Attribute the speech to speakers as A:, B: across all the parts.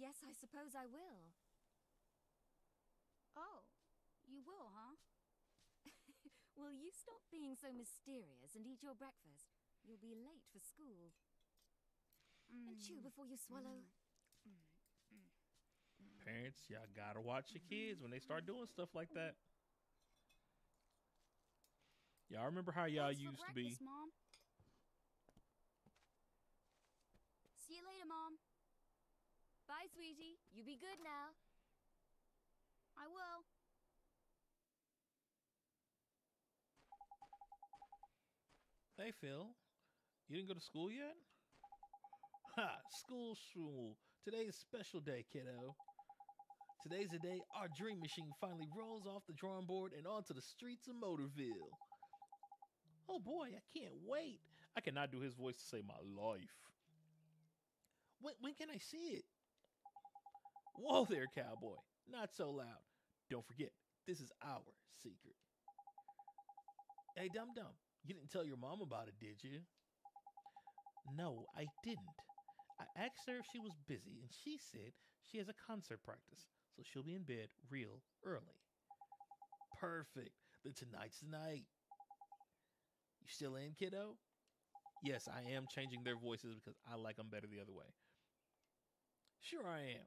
A: yes, I suppose I will.
B: Oh, you will, huh?
A: Will you stop being so mysterious and eat your breakfast? You'll be late for school. And chew before you swallow.
C: Parents, y'all gotta watch your kids when they start doing stuff like that. Y'all remember how y'all
B: Thanks for
C: used to
B: breakfast,
C: be?
B: Mom. See you later, Mom.
A: Bye, sweetie. You be good now.
B: I will.
C: Hey, Phil. You didn't go to school yet? Ha! School. Today's a special day, kiddo. Today's the day our dream machine finally rolls off the drawing board and onto the streets of Motorville. Oh boy, I can't wait. I cannot do his voice to save my life. When can I see it? Whoa there, cowboy. Not so loud. Don't forget, this is our secret. Hey, dum-dum, you didn't tell your mom about it, did you? No, I didn't. I asked her if she was busy, and she said she has a concert practice, so she'll be in bed real early. Perfect. Then tonight's the night. You still in, kiddo? Yes, I am changing their voices because I like them better the other way. Sure I am.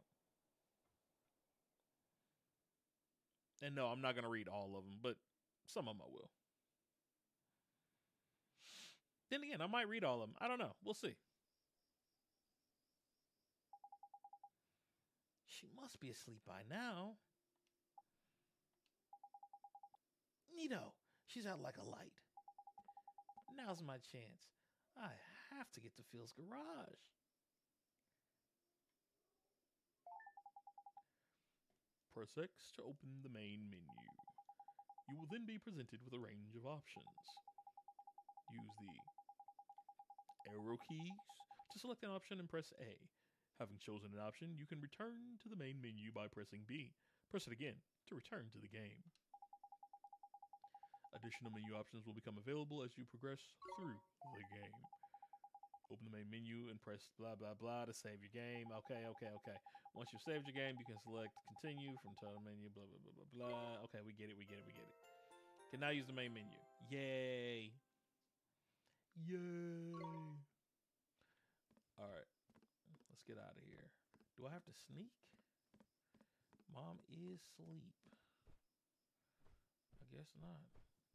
C: And no, I'm not going to read all of them, but some of them I will. Then again, I might read all of them. I don't know. We'll see. She must be asleep by now. Neato, she's out like a light. Now's my chance. I have to get to Phil's garage. Press X to open the main menu. You will then be presented with a range of options. Use the arrow keys to select an option and press A. Having chosen an option, you can return to the main menu by pressing B. Press it again to return to the game. Additional menu options will become available as you progress through the game. Open the main menu and press blah blah blah to save your game. Okay. Once you've saved your game, you can select continue from title menu, blah blah blah blah blah. Okay, we get it. Can now use the main menu. Yay. Alright. Let's get out of here. Do I have to sneak? Mom is asleep. I guess not.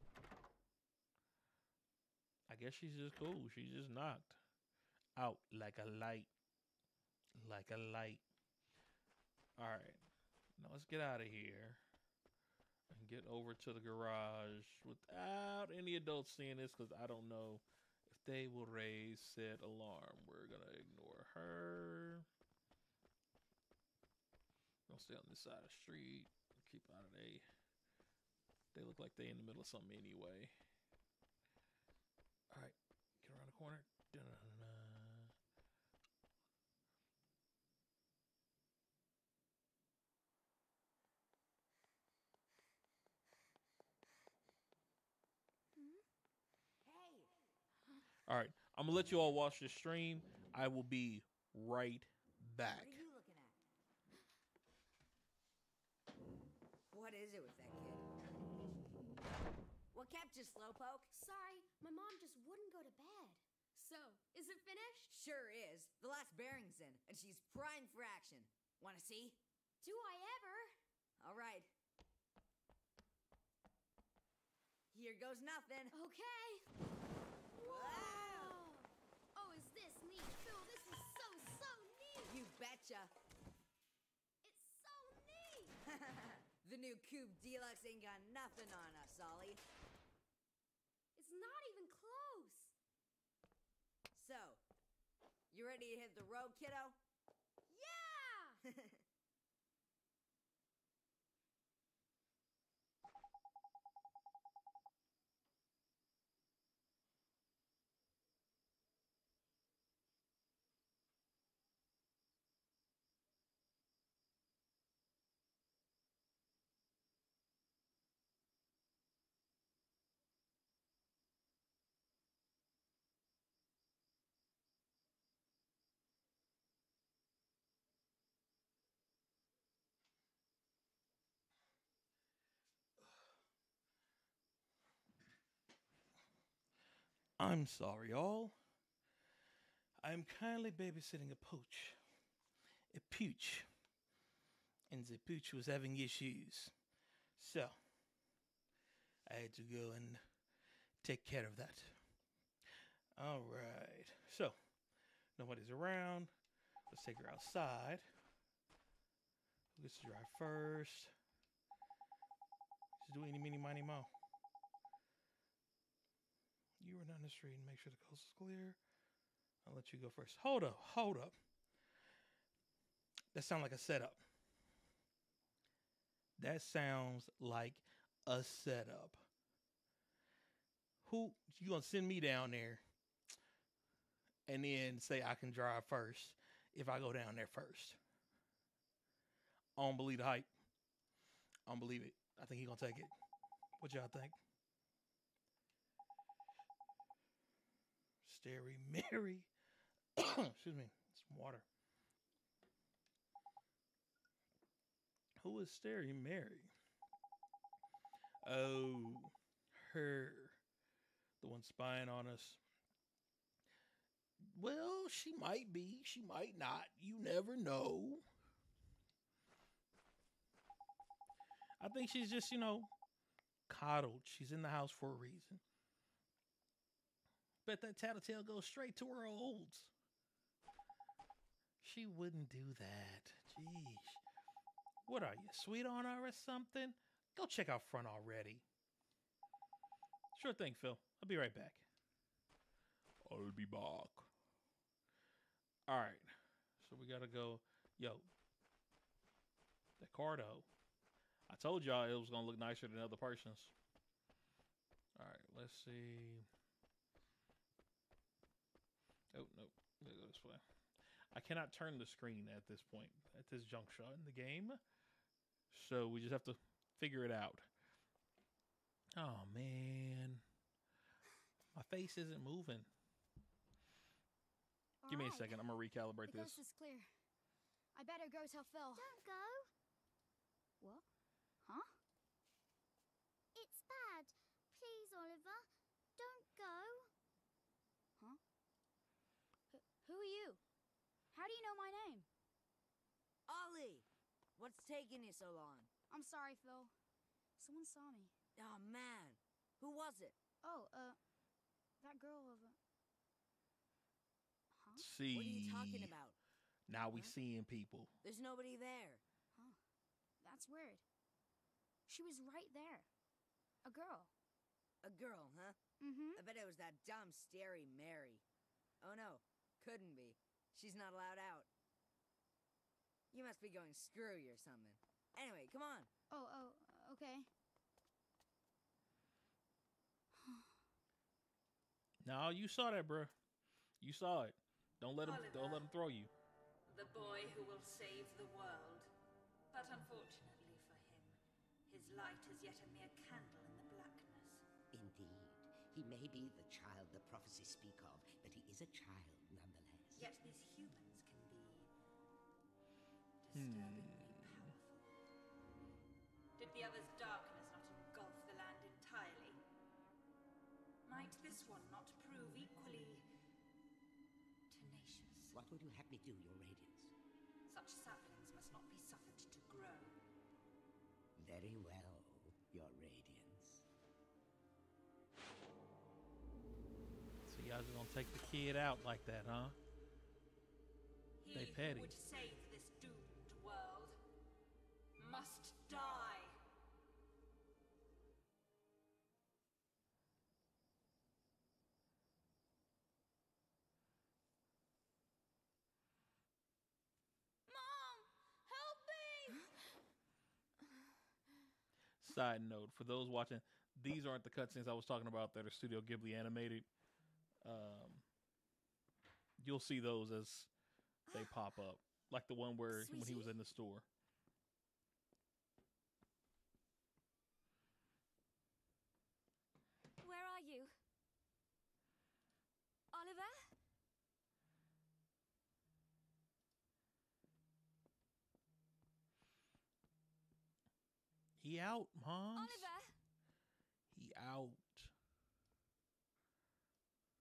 C: I guess she's just cool. She just knocked out like a light. Like a light. Alright. Now let's get out of here. And get over to the garage without any adults seeing this, because I don't know if they will raise said alarm. We're going to ignore her. We'll stay on this side of the street. Keep out of they. They look like they in the middle of something anyway. All right. Get around the corner. Da-da-da-da.
A: Hey!
C: All right. I'm going to let you all watch this stream. I will be right back.
A: What are you looking at? What is it with that kid? What kept you, Slowpoke?
D: Sorry, my mom just wouldn't go to bed. So, is it finished?
A: Sure is. The last bearing's in, and she's primed for action. Wanna see?
D: Do I ever?
A: All right. Here goes nothing.
D: Okay.
A: Wow!
D: Oh, is this neat? Phil, this is so neat!
A: You betcha.
D: It's so neat!
A: The new Coupe Deluxe ain't got nothing on us, Ollie.
D: It's not even close.
A: So, you ready to hit the road, kiddo?
D: Yeah!
C: I'm sorry, all. I am kindly babysitting a pooch. A pooch. And the pooch was having issues. So, I had to go and take care of that. Alright. So, nobody's around. Let's take her outside. Who gets to drive first? Just do any, mini, miny, mo. You run down the street and make sure the coast is clear. I'll let you go first. Hold up, hold up. That sounds like a setup. That sounds like a setup. Who you gonna send me down there and then say I can drive first if I go down there first? I don't believe the hype. I don't believe it. I think he gonna take it. What y'all think? Starry Mary. Excuse me. Some water. Who is Starry Mary? Oh, her. The one spying on us. Well, she might be. She might not. You never know. I think she's just, coddled. She's in the house for a reason. Bet that tattletale goes straight to her olds. She wouldn't do that. Jeez. What are you, sweet on her or something? Go check out front already. Sure thing, Phil. I'll be right back. I'll be back. All right. So we got to go. Yo. The Cardo. I told y'all it was going to look nicer than other person's. All right. Let's see. Oh, nope. Gotta go this way. I cannot turn the screen at this point, at this juncture in the game. So we just have to figure it out. Oh, man. My face isn't moving. Give me a second. I'm going to recalibrate
B: the
C: this.
B: coast is clear. I better go tell Phil.
D: Don't go.
B: What? Huh?
D: It's bad. Please, Oliver. Don't go.
B: Huh? Who are you? How do you know my name?
A: Ollie! What's taking you so long?
B: I'm sorry, Phil. Someone saw me.
A: Oh, man. Who was it?
B: Oh, that girl over... Huh?
C: See.
A: What are you talking about?
C: Now we seeing people.
A: There's nobody there.
B: Huh. That's weird. She was right there. A girl.
A: A girl, huh?
B: Mm-hmm.
A: I bet it was that dumb, Starry Mary. Oh, no. Couldn't be. She's not allowed out. You must be going screwy or something. Anyway, come on.
B: Oh, okay.
C: No, you saw that, bro. You saw it. Don't let him throw you.
E: The boy who will save the world. But unfortunately for him, his light is yet a mere candle in the blackness.
F: Indeed. He may be the child the prophecies speak of, but he is a child nonetheless.
E: Yet these humans can be disturbingly powerful. Did the other's darkness not engulf the land entirely? Might this one not prove equally tenacious?
F: What would you have me do, Your Radiance?
E: Such saplings must not be suffered to grow.
F: Very well, Your Radiance.
C: So y'all just gonna take the kid out like that, huh?
E: He
C: They petty.
E: who would save this doomed world must die.
B: Mom! Help me!
C: Side note, for those watching, these aren't the cutscenes I was talking about that are Studio Ghibli animated. You'll see those as they pop up. Like the one where when he was in the store.
A: Where are you? Oliver?
C: He out, Mom.
A: Oliver?
C: He out.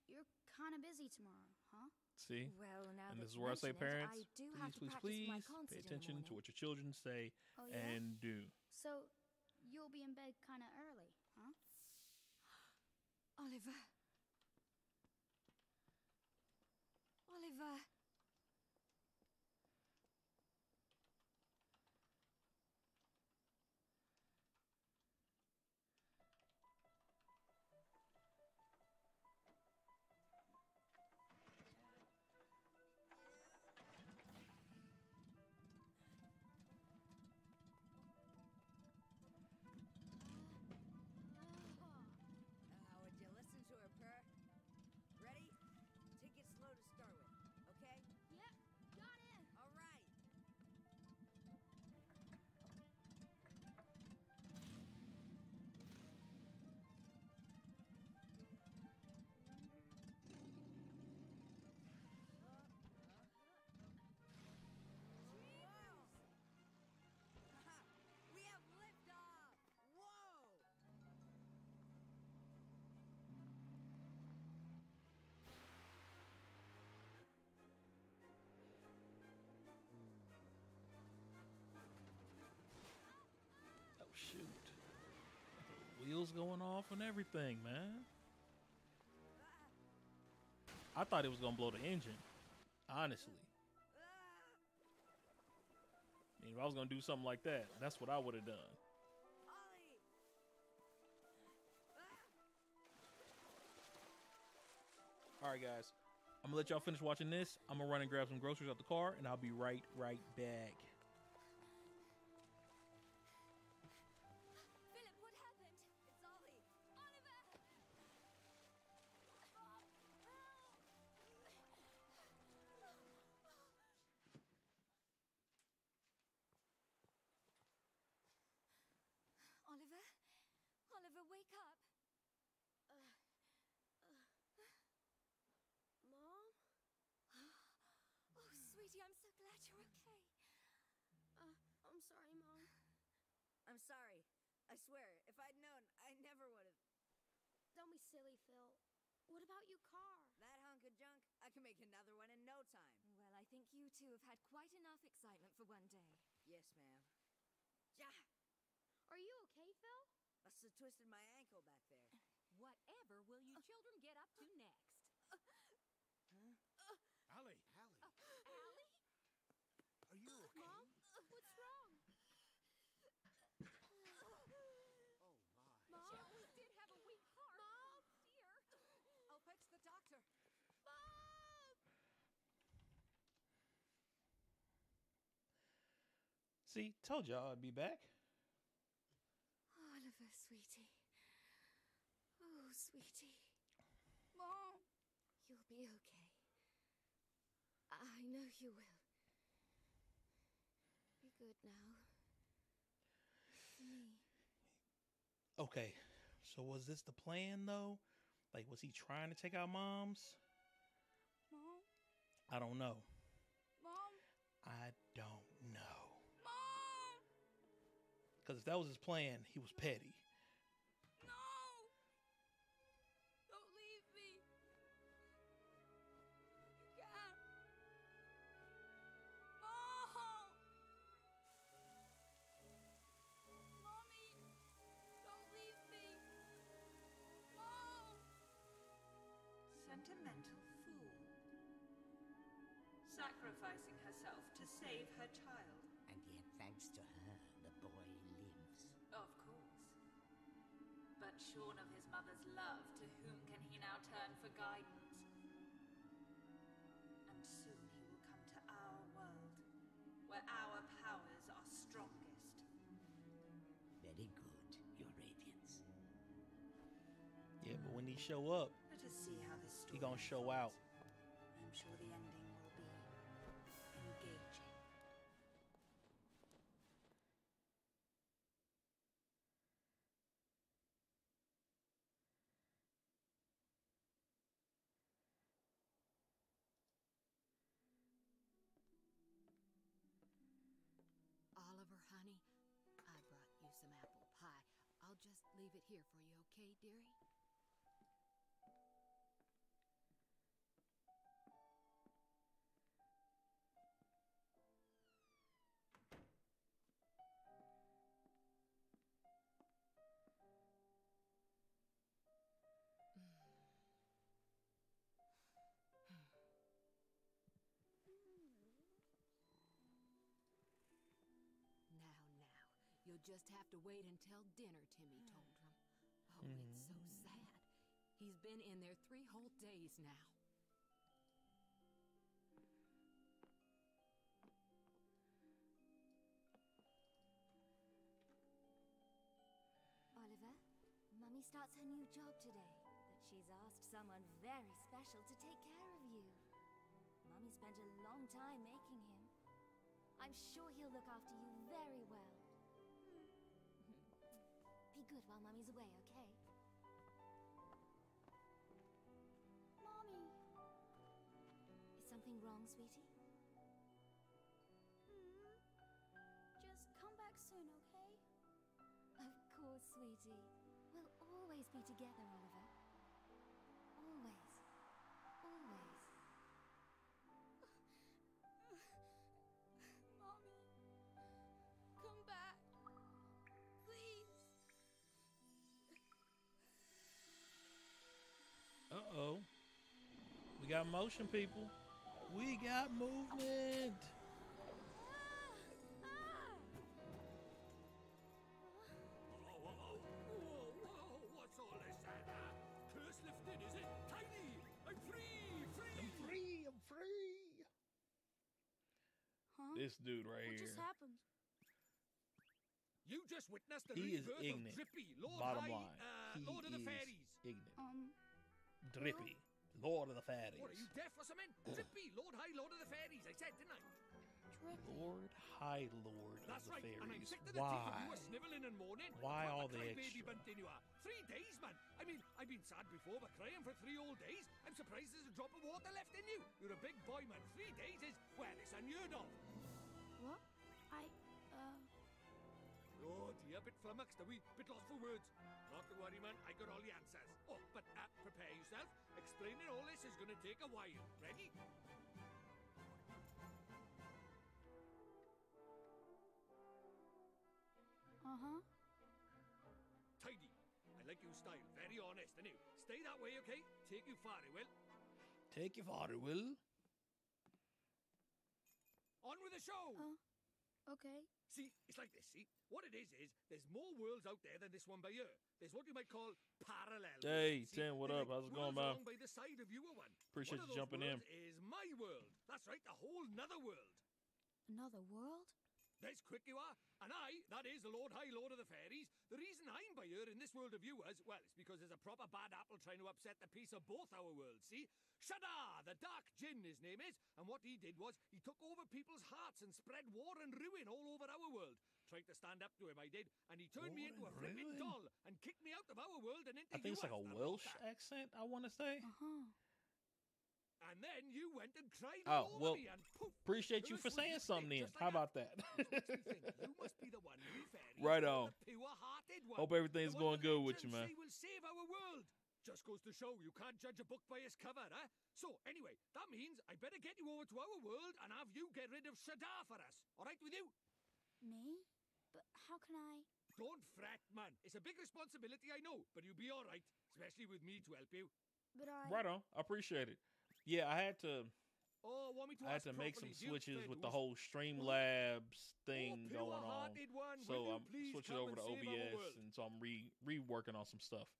B: you're kind of busy tomorrow, huh?
C: See?
G: Well, now
C: And
G: that
C: this is
G: you
C: where I say,
G: mention it,
C: parents,
G: I do have to
C: please,
G: practice my
C: please,
G: concert
C: pay
G: in the
C: attention to
G: morning.
C: what your children say
B: Oh, yeah?
C: and do.
B: So, you'll be in bed kind of early, huh?
G: Oliver. Oliver.
A: Would you listen to her purr? Ready? Take it slow to start with, okay?
B: Yep, got it.
A: All right. We have liftoff! Whoa!
C: Oh, shoot. Wheels going off and everything, man. I thought it was going to blow the engine. Honestly. I mean, if I was going to do something like that, that's what I would have done.
A: Ollie!
C: All right, guys. I'm going to let y'all finish watching this. I'm going to run and grab some groceries out the car, and I'll be right back.
G: Philip, what happened?
A: It's Ollie!
G: Oliver! Oliver? Oliver, wake up.
D: Mom?
G: Oh, sweetie, I'm so glad you're okay.
D: I'm sorry, Mom.
A: I'm sorry. I swear, if I'd known, I never would have.
D: Don't be silly, Phil. What about your car?
A: That hunk of junk, I can make another one in no time.
G: Well, I think you two have had quite enough excitement for one day.
A: Yes, ma'am. Ja!
D: Are you okay, Phil?
A: Must have twisted my ankle back there.
G: Whatever will you children get up to next?
H: Allie,
G: Allie?
H: are you okay?
D: Mom? What's wrong?
H: Oh my.
D: Mom?
G: She always did have a weak heart.
D: Mom?
G: Dear. I'll fetch the doctor.
D: Mom!
C: See, told y'all I'd be back.
G: Oliver, sweetie. Oh, sweetie.
B: Mom!
G: You'll be okay. I know you will. Be good now. For me.
C: Okay, so was this the plan, though? Like, was he trying to take out moms?
B: Mom?
C: I don't know.
B: Mom?
C: I don't know.
B: Mom!
C: Because if that was his plan, he was petty.
B: No! Don't leave me. You can't. Mom! Mommy! Don't leave me. Mom!
E: Sentimental fool. Sacrificing herself to save her child.
F: And yet, thanks to her, the boy lives.
E: Of course. But shorn of his mother's love, to whom can he now turn for guidance? And soon he will come to our world, where our powers are strongest.
F: Very good, Your Radiance.
C: Yeah, but when he show up,
E: Let us see how this story
C: he gonna show out.
E: I'm sure the ending will be engaging.
G: Oliver, honey, I brought you some apple pie. I'll just leave it here for you, okay, dearie?
I: You'll just have to wait until dinner, Timmy told him. Oh, it's so sad. He's been in there 3 whole days now.
B: Oliver, Mummy starts her new job today, but she's asked someone very special to take care of you. Mummy spent a long time making him. I'm sure he'll look after you very well. Be good while Mummy's away, okay?
D: Mommy.
B: Is something wrong, sweetie?
D: Just come back soon, okay?
B: Of course, sweetie. We'll always be together, Oliver. Always. Always.
D: Mommy. Come back. Please.
C: Uh-oh. We got motion, people. We got movement.
H: What's all this? Curse lifted, is it? Tiny! I'm free! Free!
C: I'm free. I'm free.
D: Huh?
C: This dude right
D: What
C: here.
D: just happened?
H: You just witnessed the
C: He is
H: rebirth
C: ignorant.
H: of Drippy, Lord
C: Bottom
H: High,
C: line. He
H: Lord of the
C: is
H: Fairies.
C: ignorant. Drippy. Lord of the Fatties.
H: What, are you deaf or something? Drippy, Lord High, Lord of the Fairies, I said, didn't I?
D: Drippy.
C: Lord High Lord
H: That's
C: of the
H: right, and I'm
C: Fairies.
H: sick to the teeth of
C: Why?
H: you snivelling and moaning.
C: Why
H: Proper
C: all the
H: crybaby
C: extra?
H: bunting you are. 3 days, man. I mean, I've been sad before, but crying for 3 whole days? I'm surprised there's a drop of water left in you. You're a big boy, man. 3 days is, well, it's unheard of.
D: What?
H: Oh dear, bit flummoxed, a wee bit lost for words. Not to worry, man, I got all the answers. Oh, but prepare yourself. Explaining all this is gonna take a while. Ready?
D: Uh-huh.
H: Tidy. I like your style. Very honest, and you stay that way, okay? Take you far, it will.
C: Take your father, Will.
H: On with the show!
D: Okay.
H: See, it's like this, see? What it is there's more worlds out there than this one by here. There's what you might call parallel
C: Hey,
H: worlds, see?
C: Tim, what
H: They're
C: up?
H: like
C: How's it going,
H: worlds
C: man?
H: along by the side of your one.
C: Appreciate
H: One
C: you
H: of those
C: jumping in.
H: worlds is my world. That's right, a whole nother world.
D: Another world?
H: That's quick you are. And I, that is the Lord High Lord of the Fairies. The reason I'm by here in this world of yours, well, it's because there's a proper bad apple trying to upset the peace of both our worlds, see? Shadar, the Dark Djinn, his name is. And what he did was, he took over people's hearts and spread war and ruin all over our world. Tried to stand up to him, I did. And he turned me into a
C: War and
H: flipping
C: ruin?
H: doll and kicked me out of our world and into
C: I think it's like a
H: yours, the
C: Welsh
H: rotter.
C: accent, I want to say.
D: Uh-huh.
H: And then you went and cried
C: Oh,
H: all
C: well,
H: over me and poof.
C: Appreciate you
H: curse
C: for
H: was
C: saying
H: lifted,
C: something then.
H: just like
C: How
H: that.
C: about that?
H: What makes me think you must be the one, you fairies.
C: Right
H: you're
C: on.
H: The pure-hearted one.
C: Hope everything's
H: The one
C: going good with you,
H: legends
C: man.
H: say will save our world. Just goes to show you can't judge a book by its cover, huh? So, anyway, that means I better get you over to our world and have you get rid of Shadar for us. All right with you?
D: Me? But how can I?
H: Don't fret, man. It's a big responsibility, I know, but you'll be all right, especially with me to help you.
D: But I...
C: Right on. I appreciate it. Yeah, I had to
H: Want me to
C: I had
H: ask
C: to make some
H: properly, dear
C: switches with the
H: Fedus?
C: whole Streamlabs thing
H: Oh,
C: going on.
H: pure-hearted one,
C: So
H: will you
C: I'm
H: please
C: switching
H: come
C: over to
H: and save our
C: OBS,
H: world?
C: and so I'm reworking on some stuff.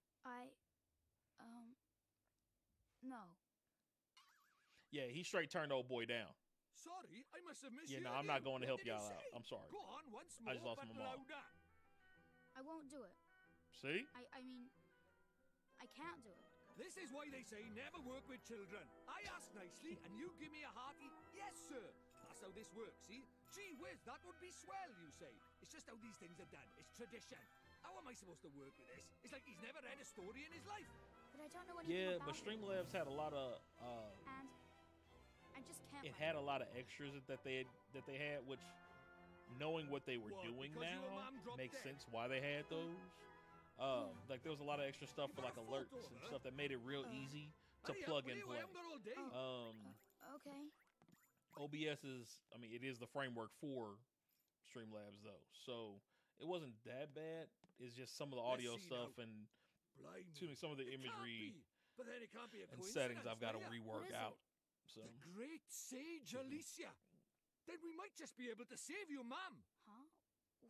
D: No.
C: Yeah, he straight turned old boy down.
H: Sorry, I must have missed
C: Yeah,
H: you.
C: no, I'm not
H: again.
C: going to
H: What
C: help
H: did he
C: y'all out.
H: say?
C: I'm sorry.
H: Go on once more,
C: I just lost
H: but
C: my mom.
H: louder.
D: I won't do it.
C: See?
D: I mean... I can't do it.
H: This is why they say never work with children. I ask nicely, and you give me a hearty, yes, sir. That's how this works, see? Gee whiz, that would be swell, you say. It's just how these things are done. It's tradition. How am I supposed to work with this? It's like he's never read a story in his life.
D: But I don't know anything
C: Yeah,
D: about
C: but Streamlabs had a lot of
D: And... I just can't...
C: it
D: write
C: had a lot of extras that they had, which knowing what they were
H: What,
C: doing
H: because your
C: now
H: mom dropped
C: makes
H: dead? Hmm.
C: sense why they had those. Like there was a lot of extra stuff
H: You
C: for
H: got
C: like
H: a
C: alerts
H: photo
C: and
H: of her?
C: stuff that made it real easy to
H: Hurry up,
C: plug
H: will
C: and
H: you?
C: play.
H: I haven't got all day.
D: Okay.
C: OBS is, I mean, it is the framework for Streamlabs though, so it wasn't that bad. It's just some of the
H: Let's
C: audio
H: see
C: stuff
H: now.
C: and
H: Blimey.
C: excuse me, some of the
H: It can't
C: imagery
H: be. But then it can't be a
C: and
H: coincidence.
C: settings I've got to
H: will ya?
C: rework
D: is it?
C: out. So
H: The great sage Alicia. Then we might just be able to save your mum.
D: Huh? What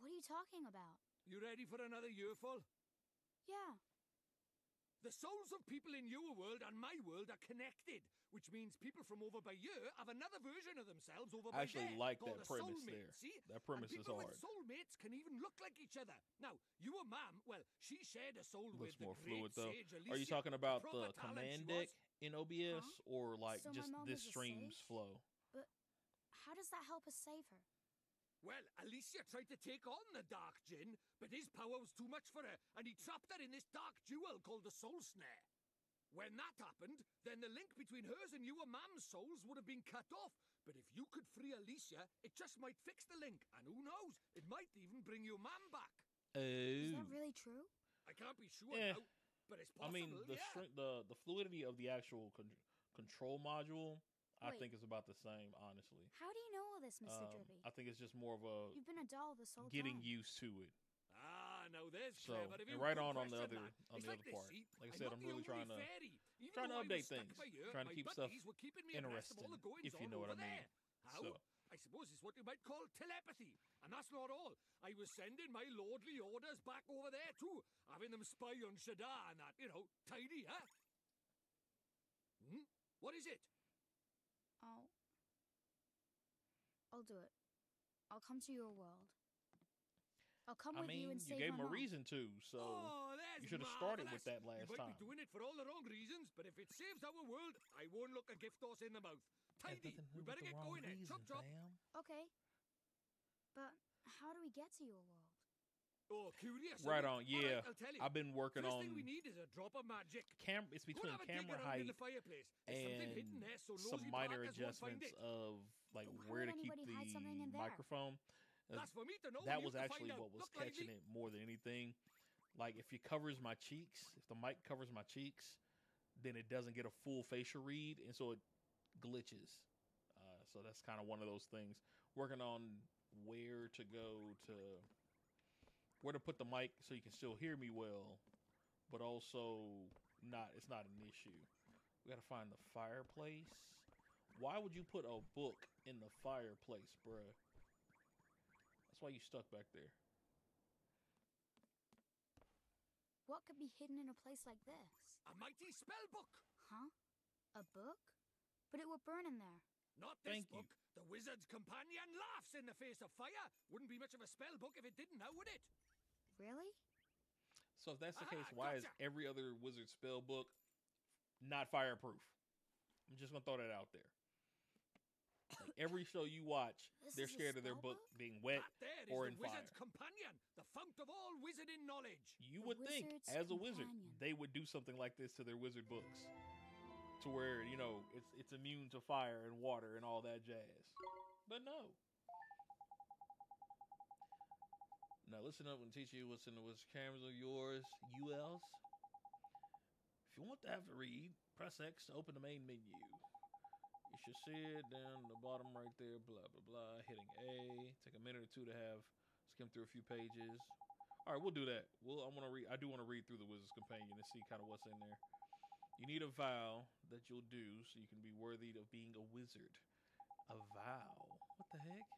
J: What are you talking about?
H: You ready for another earful?
J: Yeah.
H: The souls of people in your world and my world are connected, which means people from over by you have another version of themselves over
C: I
H: by
C: actually
H: there.
C: like
H: called
C: that
H: a
C: premise
H: soulmate,
C: there.
H: See?
C: That premise
H: and
C: is
H: people
C: hard.
H: with soulmates can even look like each other. Now, your mum, well, she shared a soul
C: Looks
H: with
C: more
H: the great
C: fluid though.
H: sage Alicia.
C: Are you talking
H: A
C: about
H: proper
C: the
H: talent
C: command
H: she
C: deck
H: was.
C: in OBS or like
J: So my
C: just
J: mom
C: this
J: was a
C: stream's
J: sage?
C: flow?
J: But how does that help us save her?
H: Well, Alicia tried to take on the Dark Djinn, but his power was too much for her, and he trapped her in this dark jewel called the Soul Snare. When that happened, then the link between hers and your mam's souls would have been cut off. But if you could free Alicia, it just might fix the link, and who knows, it might even bring your mam back.
J: Is
C: Oh.
J: that really true?
H: I can't be sure
C: Eh.
H: now, but it's
C: I
H: possible,
C: mean, the
H: yeah.
C: the fluidity of the actual control module, I
J: Wait.
C: think is about the same, honestly.
J: How do you know all this, Mr. Dribby?
C: I think it's just more of a
J: You've been a doll this whole
C: getting
J: time.
C: used to it.
H: Ah, now there's
C: So,
H: clever of
C: and
H: you.
C: right
H: Good
C: on the
H: question,
C: other
H: that.
C: on
H: It's
C: the
H: like
C: other
H: this,
C: part.
H: see?
C: Like I
H: I'm
C: said,
H: not
C: I'm
H: the
C: really
H: only
C: trying to
H: fairy. Even
C: trying to
H: though I was
C: update
H: stuck
C: things,
H: by you,
C: trying to
H: my
C: keep stuff
H: buddies were keeping me abreast of all the goings
C: if you
H: on
C: know what
H: over
C: I mean.
H: there. How?
C: So,
H: I suppose it's what you might call telepathy. And that's not all. I was sending my lordly orders back over there too, having them spy on Shadar and that, you know, tidy, huh? What is it?
J: I'll do it. I'll come to your world. I'll come
C: I
J: with you
C: mean,
J: and
C: you
J: save
C: gave
J: my
C: him a
J: mom.
C: reason to, so
H: that's
C: you should have started with
H: marvelous.
C: that last
H: You might
C: time.
H: be doing it for all the wrong reasons, but if it saves our world, I won't look a gift horse in the mouth. Tidy. We better get going then. Chop chop.
J: Okay. But how do we get to your world?
H: Oh, curious.
C: Right
H: are
C: on,
H: you?
C: yeah.
H: All right, I'll tell you.
C: I've been working
H: First
C: on
H: thing we need is a drop of magic.
C: It's
H: Go
C: between
H: and have a dig
C: camera
H: around
C: height
H: in the fireplace. There's something hidden
C: and
H: there, so
C: some
H: nosy
C: minor
H: barkers won't find
C: adjustments
H: it.
C: of like
J: How
C: where
J: would
C: to keep
J: anybody hide something
C: the
J: in there?
C: microphone.
H: That's for me to know.
C: That
H: and you
C: was
H: to
C: actually
H: find out.
C: what was
H: Look
C: catching
H: lively.
C: it more than anything. Like if it covers my cheeks, if the mic covers my cheeks, then it doesn't get a full facial read, and so it glitches. So that's kind of one of those things. Working on where to go to, where to put the mic so you can still hear me well, but also it's not an issue. We gotta find the fireplace. Why would you put a book in the fireplace, bruh? That's why you stuck back there.
J: What could be hidden in a place like this?
H: A mighty spell book.
J: Huh? A book? But it would burn in there.
H: Not this
C: Thank you.
H: book. The wizard's companion laughs in the face of fire. Wouldn't be much of a spell book if it didn't, now would it?
J: Really?
C: So if that's the
H: Aha,
C: case, why is
H: gotcha.
C: every other wizard spell book not fireproof? I'm just gonna throw that out there. Like every show you watch,
J: This
C: they're
J: is a
C: scared of their
J: spell
C: book
J: book?
C: being wet
H: That there is
C: or
H: the
C: in fire.
H: wizard's companion, the fount of all wizarding knowledge.
C: You
J: The
C: would think,
J: wizard's
C: as a wizard,
J: companion.
C: they would do something like this to their wizard books, to where it's immune to fire and water and all that jazz. But no. Now listen up and teach you what's in the wizard cameras of yours, ULs. If you want to have to read, press X to open the main menu. You should see it down the bottom right there, blah, blah, blah. Hitting A. Take a minute or two to skim through a few pages. All right, we'll do that. I do want to read through the Wizard's Companion and see kind of what's in there. You need a vow that you'll do so you can be worthy of being a wizard. A vow? What the heck?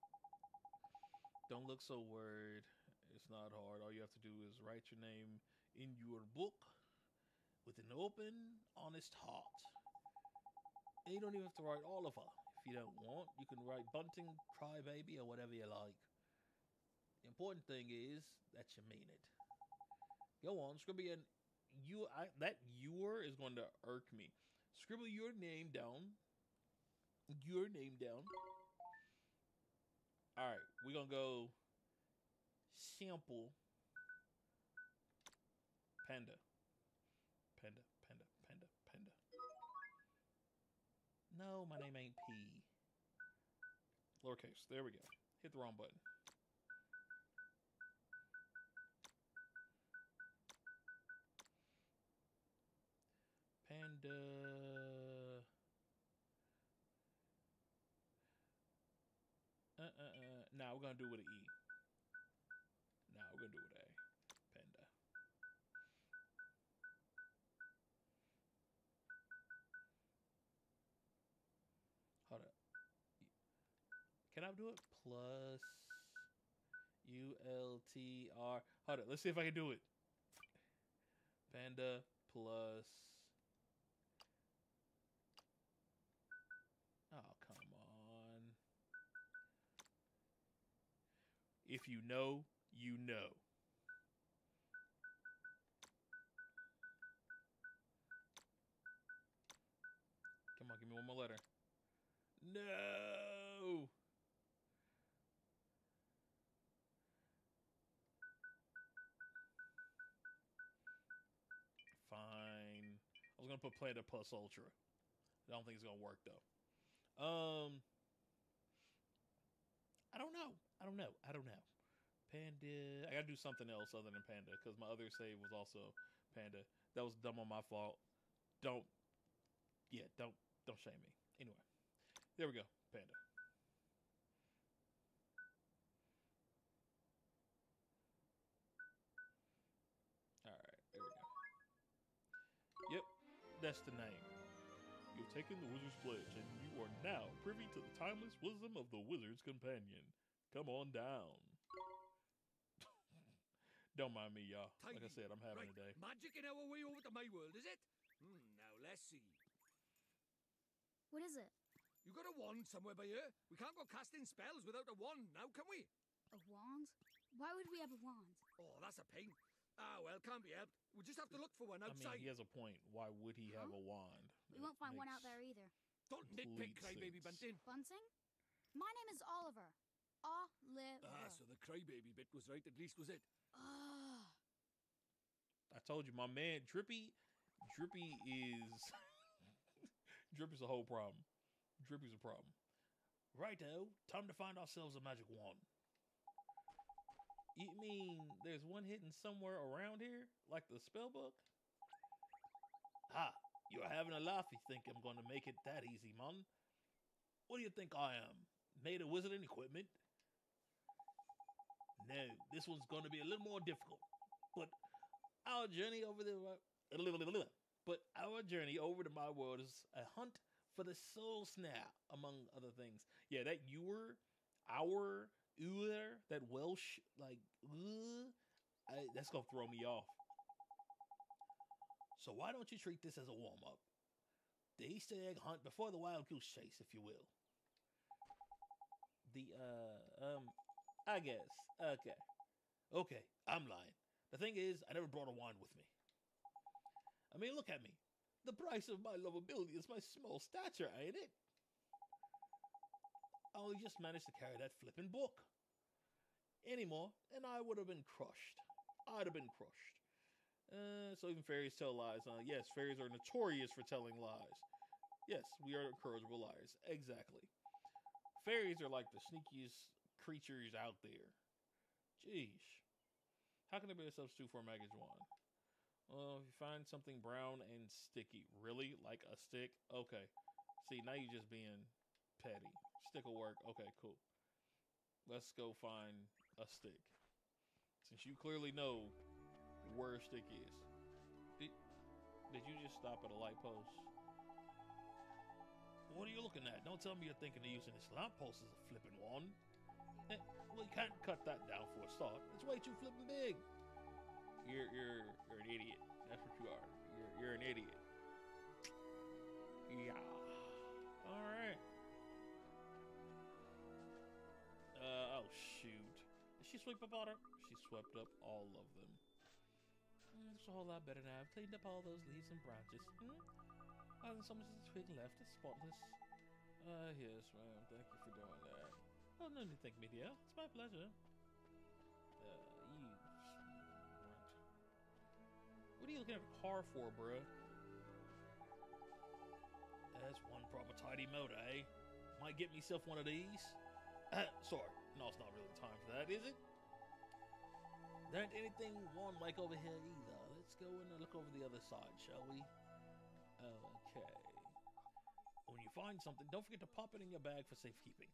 C: Don't look so worried. It's not hard. All you have to do is write your name in your book with an open, honest heart. And you don't even have to write Oliver. If you don't want, you can write Bunting, Crybaby, or whatever you like. The important thing is that you mean it. Go on, scribble that "your" is going to irk me. Scribble your name down. Your name down. All right, we're gonna go simple. Panda. Panda. Panda. Panda. Panda. No, my name ain't P. Lowercase. There we go. Hit the wrong button. Panda. Now we're gonna do it with an E. Now we're gonna do it with A. Panda. Hold up. Can I do it? Plus U ULTR. Hold on. Let's see if I can do it. Panda plus. Oh, come on. If you know, you know. Come on, give me one more letter. No! Fine. I was gonna put Panda plus Ultra. I don't think it's gonna work though. I don't know. Panda. I gotta do something else other than Panda because my other save was also Panda. That was dumb on my fault. Don't shame me. Anyway, there we go. Panda. All right, there we go. Yep, that's the name. You've taken the wizard's pledge, and you are now privy to the timeless wisdom of the wizard's companion. Come on down. Don't mind me, y'all. Like I said, I'm having a day.
H: Magic in our way over to my world, is it? Now let's see.
J: What is it?
H: You got a wand somewhere by here? We can't go casting spells without a wand now, can we?
J: A wand? Why would we have a wand?
H: Oh, that's a pain. Ah, well, can't be helped. We'll just have to look for one outside.
C: I mean, he has a point. Why would he have a wand?
J: We won't find one out there either.
H: Don't nitpick, Crybaby Bunting.
J: Bunting? My name is Oliver. Oliver.
H: Ah, so the Crybaby bit was right, at least, was it?
C: I told you, my man, Drippy is... Drippy's a whole problem. Drippy's a problem. Righto, time to find ourselves a magic wand. You mean there's one hidden somewhere around here? Like the spell book? Ha! You're having a laugh. You think I'm going to make it that easy, man? What do you think I am? Made of wizarding equipment? No, this one's going to be a little more difficult. But our journey over to my world is a hunt for the soul snap, among other things. Yeah, that that Welsh, like, that's going to throw me off. So why don't you treat this as a warm-up? The Easter egg hunt before the wild goose chase, if you will. I guess. Okay, I'm lying. The thing is, I never brought a wand with me. I mean, look at me. The price of my lovability is my small stature, ain't it? I only just managed to carry that flippin' book. Anymore, and I would have been crushed. I'd have been crushed. So even fairies tell lies. Yes, fairies are notorious for telling lies. Yes, we are incorrigible liars. Exactly. Fairies are like the sneakiest creatures out there. Jeez. How can there be a substitute for a magic wand? Well, if you find something brown and sticky. Really? Like a stick? Okay. See, now you're just being petty. Stick will work. Okay, cool. Let's go find a stick. Since you clearly know where a stick is. Did you just stop at a light post? What are you looking at? Don't tell me you're thinking of using this lamppost as a flipping wand. Well, you can't cut that down for a start. It's way too flipping big. You're an idiot. That's what you are. You're an idiot. Yeah. All right. Oh shoot. Did she sweep up all her? She swept up all of them. It's a whole lot better now. I've cleaned up all those leaves and branches. Isn't so much as a twig left. It's spotless. Yes, ma'am. Thank you for doing that. Oh, no need to thank me, dear. It's my pleasure. You runt. What are you looking at a car for, bruh? That's one proper tidy motor, eh? Might get myself one of these. Sorry. No, it's not really the time for that, is it? There ain't anything warm like over here either. Let's go and look over the other side, shall we? Okay. When you find something, don't forget to pop it in your bag for safekeeping.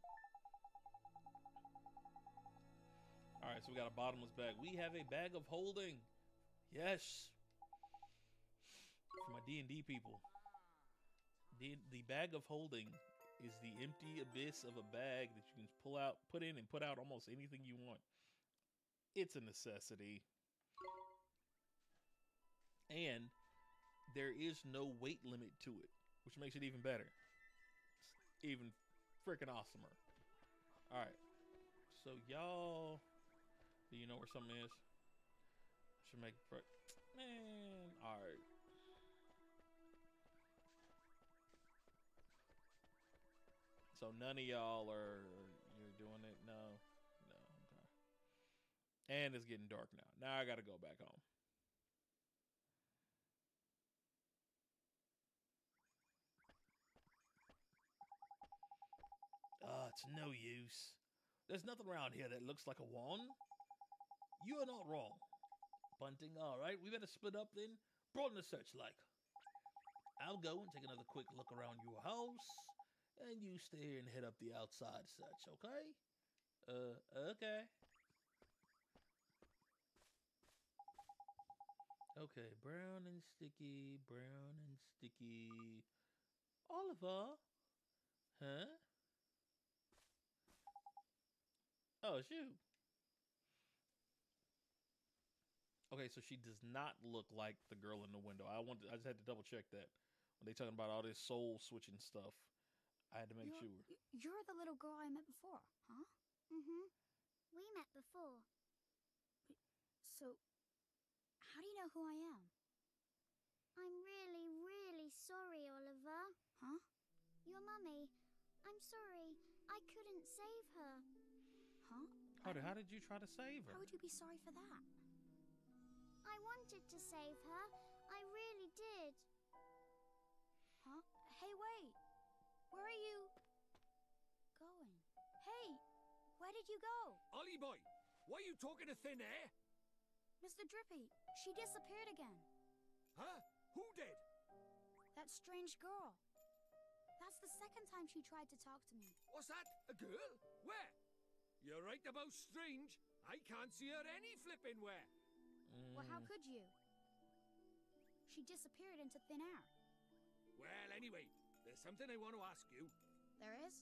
C: Alright, so we got a bottomless bag. We have a bag of holding. Yes. For my D&D people. The bag of holding is the empty abyss of a bag that you can pull out, put in, and put out almost anything you want. It's a necessity. And there is no weight limit to it, which makes it even better. It's even freaking awesomer. Alright. So y'all, do you know where something is? Should make man. Alright. So none of y'all you're doing it? No. No. Okay. And it's getting dark now. Now I gotta go back home. It's no use. There's nothing around here that looks like a wand. You are not wrong. Bunting, alright, we better split up then. Broaden the search like. I'll go and take another quick look around your house. And you stay here and head up the outside search, okay? Okay. Okay, brown and sticky, brown and sticky. Oliver? Huh? Oh, shoot. Okay, so she does not look like the girl in the window. I just had to double check that. When they talking about all this soul switching stuff, I had to make sure.
J: You're the little girl I met before, huh?
K: Mm-hmm. We met before.
J: So, how do you know who I am?
K: I'm really, really sorry, Oliver.
J: Huh?
K: Your mummy. I'm sorry. I couldn't save her.
J: Huh?
C: How did you try to save her?
J: How would you be sorry for that?
K: I wanted to save her. I really did.
J: Huh? Hey, wait. Where are you going? Hey, where did you go?
H: Ollie boy, why are you talking to thin air?
J: Mr. Drippy, she disappeared again.
H: Huh? Who did?
J: That strange girl. That's the second time she tried to talk to me.
H: What's that? A girl? Where? You're right about strange. I can't see her any flipping where.
J: Well, how could you? She disappeared into thin air.
H: Well, anyway, there's something I want to ask you.
J: There is?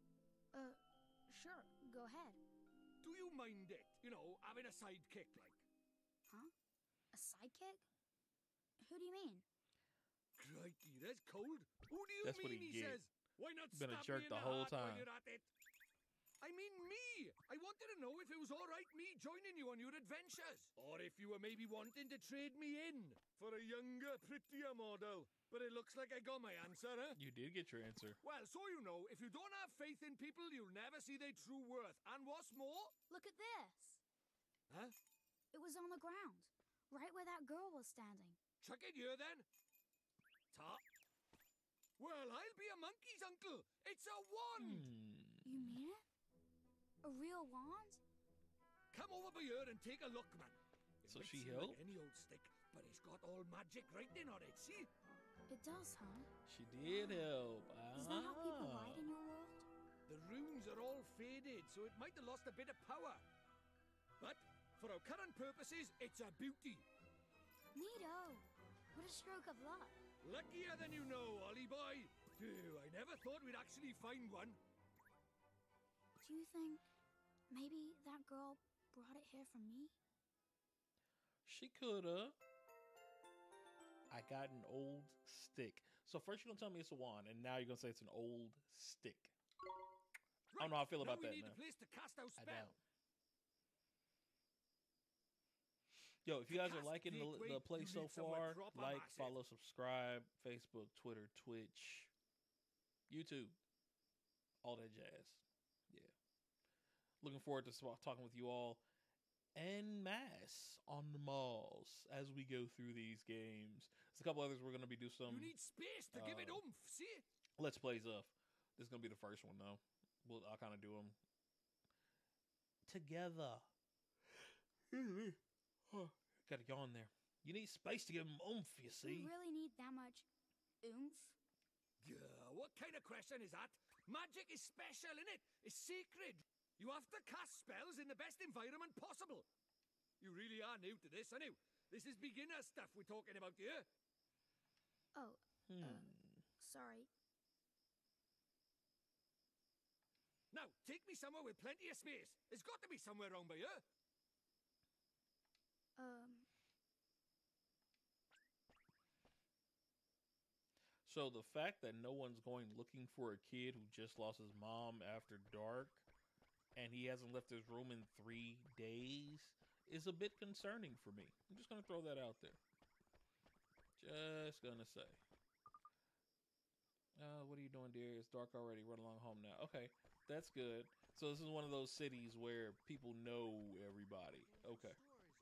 J: Sure, go ahead.
H: Do you mind it? You know, having a sidekick like.
J: Huh? A sidekick? Who do you mean?
H: Crikey, that's cold. Who do you
C: That's
H: mean,
C: what he
H: says? Why not
C: Been a
H: stab
C: jerk
H: me in
C: the whole
H: heart while
C: time.
H: you're at it? I mean me! I wanted to know if it was alright me joining you on your adventures. Or if you were maybe wanting to trade me in for a younger, prettier model. But it looks like I got my answer, huh?
C: You did get your answer.
H: Well, so you know, if you don't have faith in people, you'll never see their true worth. And what's more...
J: Look at this.
H: Huh?
J: It was on the ground, right where that girl was standing.
H: Chuck it here, then. Ta. Well, I'll be a monkey's uncle. It's a wand.
J: You mean it? A real wand?
H: Come over by here and take a look, man. It
C: So
H: might
C: she
H: seem
C: helped?
H: like any old stick, but it's got all magic writing on it, see?
J: It does, huh?
C: She did help.
J: Is that how people write in your world?
H: The runes are all faded, so it might have lost a bit of power. But, for our current purposes, it's a beauty.
J: Neato. What a stroke of luck.
H: Luckier than you know, Ollie boy. Phew, I never thought we'd actually find one.
J: Do you think maybe that girl brought it here for me?
C: She coulda. I got an old stick. So first you're gonna tell me it's a wand, and now you're gonna say it's an old stick. I don't know how I feel about that,
H: we need
C: man.
H: a place to cast our
C: I
H: spell.
C: don't. Yo, if you guys are liking the play so far, like, follow, subscribe, Facebook, Twitter, Twitch, YouTube, all that jazz. Yeah. Looking forward to talking with you all en masse on the malls as we go through these games. There's a couple others we're going to be doing some...
H: You need space to give it oomph, see?
C: Let's Plays of. This is going to be the first one, though. I'll kind of do them together. Got a yawn there. You need space to give them oomph, you see.
J: You really need that much oomph?
H: What kind of question is that? Magic is special, innit? It's sacred. You have to cast spells in the best environment possible. You really are new to this, aren't you? This is beginner stuff we're talking about here.
J: Oh, sorry.
H: Now, take me somewhere with plenty of space. There's got to be somewhere around by here.
C: So the fact that no one's going looking for a kid who just lost his mom after dark and he hasn't left his room in 3 days is a bit concerning for me. I'm just going to throw that out there. Just going to say. What are you doing, dear? It's dark already. Run along home now. Okay, that's good. So this is one of those cities where people know everybody. Okay.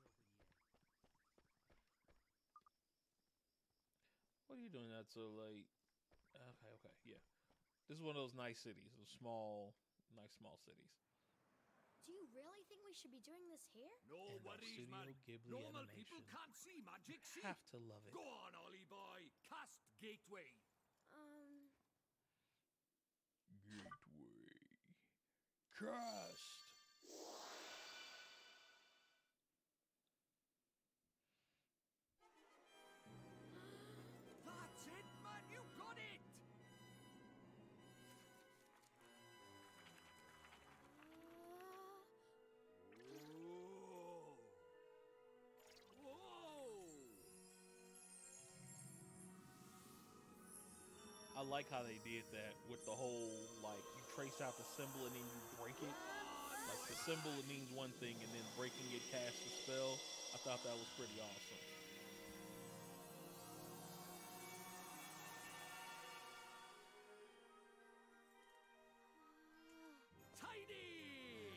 C: What are you doing that so late? Okay, yeah. This is one of those nice cities. Those nice small cities.
D: Do you really think we should be doing this here?
H: No
C: And
H: worries,
C: Studio
H: man.
C: Ghibli
H: Normal
C: animation.
H: people can't see magic, see?
C: Have to love it.
H: Go on, Ollie boy. Cast Gateway. Gateway.
C: Cast.
H: That's it, man. You got it. Whoa. Whoa.
C: I like how they did that with the whole, like, you trace out the symbol and then you break it. Like, the symbol means one thing and then breaking it casts the spell. I thought that was pretty awesome.
H: Tiny!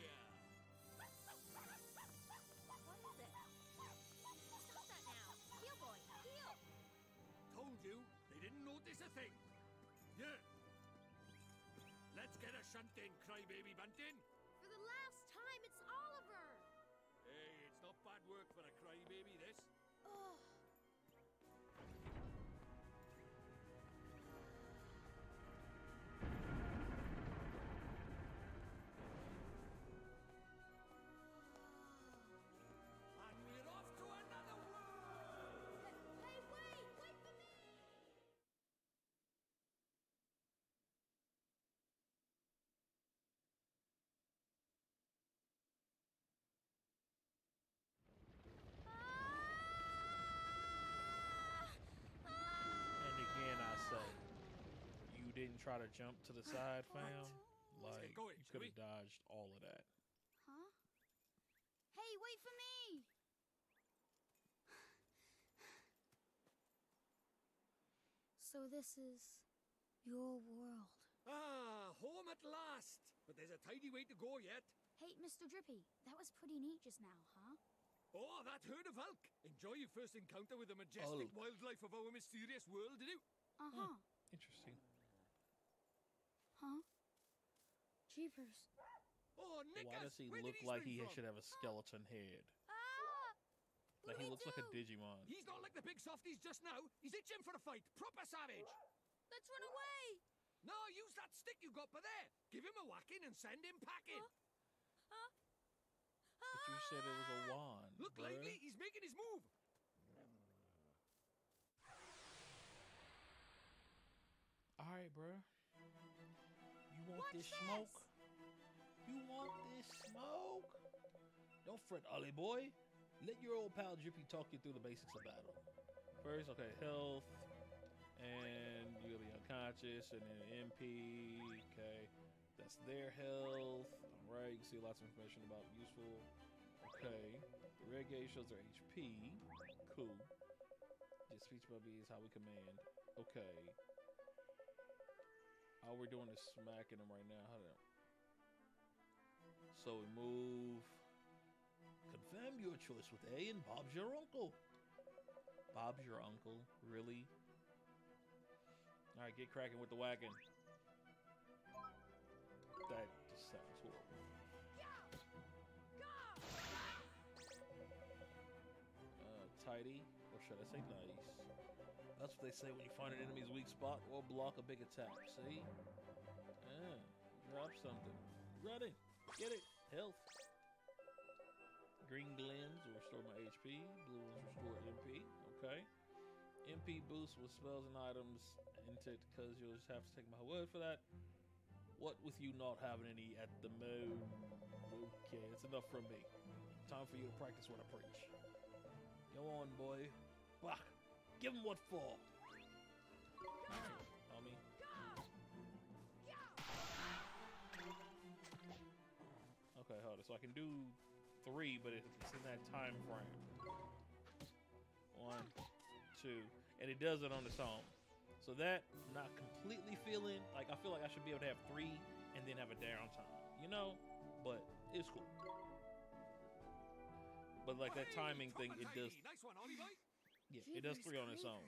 D: What is it? Stop that now. Heel, boy. Heel.
H: Told you, they didn't notice a thing. Yeah. Let's get a shunt in, crybaby bunting.
D: For the last time, it's Oliver.
H: Hey, it's not bad work for a crybaby, this.
D: Ugh.
H: And we're off to another world!
D: Hey, wait! Wait for me!
C: And again, I say, you didn't try to jump to the side, fam. Like,
H: going,
C: you
H: shall
C: could
H: we?
C: have dodged all of that.
J: Huh? Hey, wait for me! So this is your world.
H: Ah, home at last! But there's a tidy way to go yet.
J: Hey, Mr. Drippy, that was pretty neat just now, huh?
H: Oh, that herd of elk! Enjoy your first encounter with the majestic
C: Elk.
H: wildlife of our mysterious world, did you?
J: Uh-huh.
C: Interesting.
J: Huh? Jeepers.
H: Oh, Nick!
C: Why does he
H: where
C: look
H: did
C: like
H: spring
C: he
H: from?
C: should have a skeleton head?
J: Ah!
C: Like he looks like a Digimon.
H: He's not like the big softies just now. He's itching for a fight. Proper savage.
D: Let's run away!
H: No, use that stick you got by there. Give him a whacking and send him packing.
C: But you said it was a wand.
H: Look
C: bruh.
H: lively. He's making his move.
C: All right, bro. You want
J: Watch
C: this smoke?
J: this.
C: You want this smoke? Don't fret, Ollie boy. Let your old pal Drippy talk you through the basics of battle. First, okay, health, and you'll be unconscious, and then MP. Okay, that's their health. All right, you can see lots of information about useful. Okay, the red gauge shows their HP. Cool. Just speech bubby is how we command. Okay. All we're doing is smacking them right now. Hold on. So we move. Confirm your choice with A, and Bob's your uncle. Bob's your uncle? Really? Alright, get cracking with the wagon. That just sounds horrible. Tidy, or should I say nice? That's what they say when you find an enemy's weak spot or block a big attack. See? Drop something. Run it. Get it. Health. Green glands will restore my HP. Blue ones restore MP. Okay. MP boost with spells and items. Intent, because you'll just have to take my word for that. What with you not having any at the moment? Okay, it's enough from me. Time for you to practice what I preach. Go on, boy. Bah. Give him what for. Alright, homie. Okay, hold on. So I can do 3, but it's in that time frame. 1, 2, and it does it on its own. So that I'm not completely feeling like I feel like I should be able to have 3 and then have a downtime, you know? But it's cool. But like that timing thing, it does.
H: Nice one, Ollie boy.
C: Yeah, it does 3 on its own.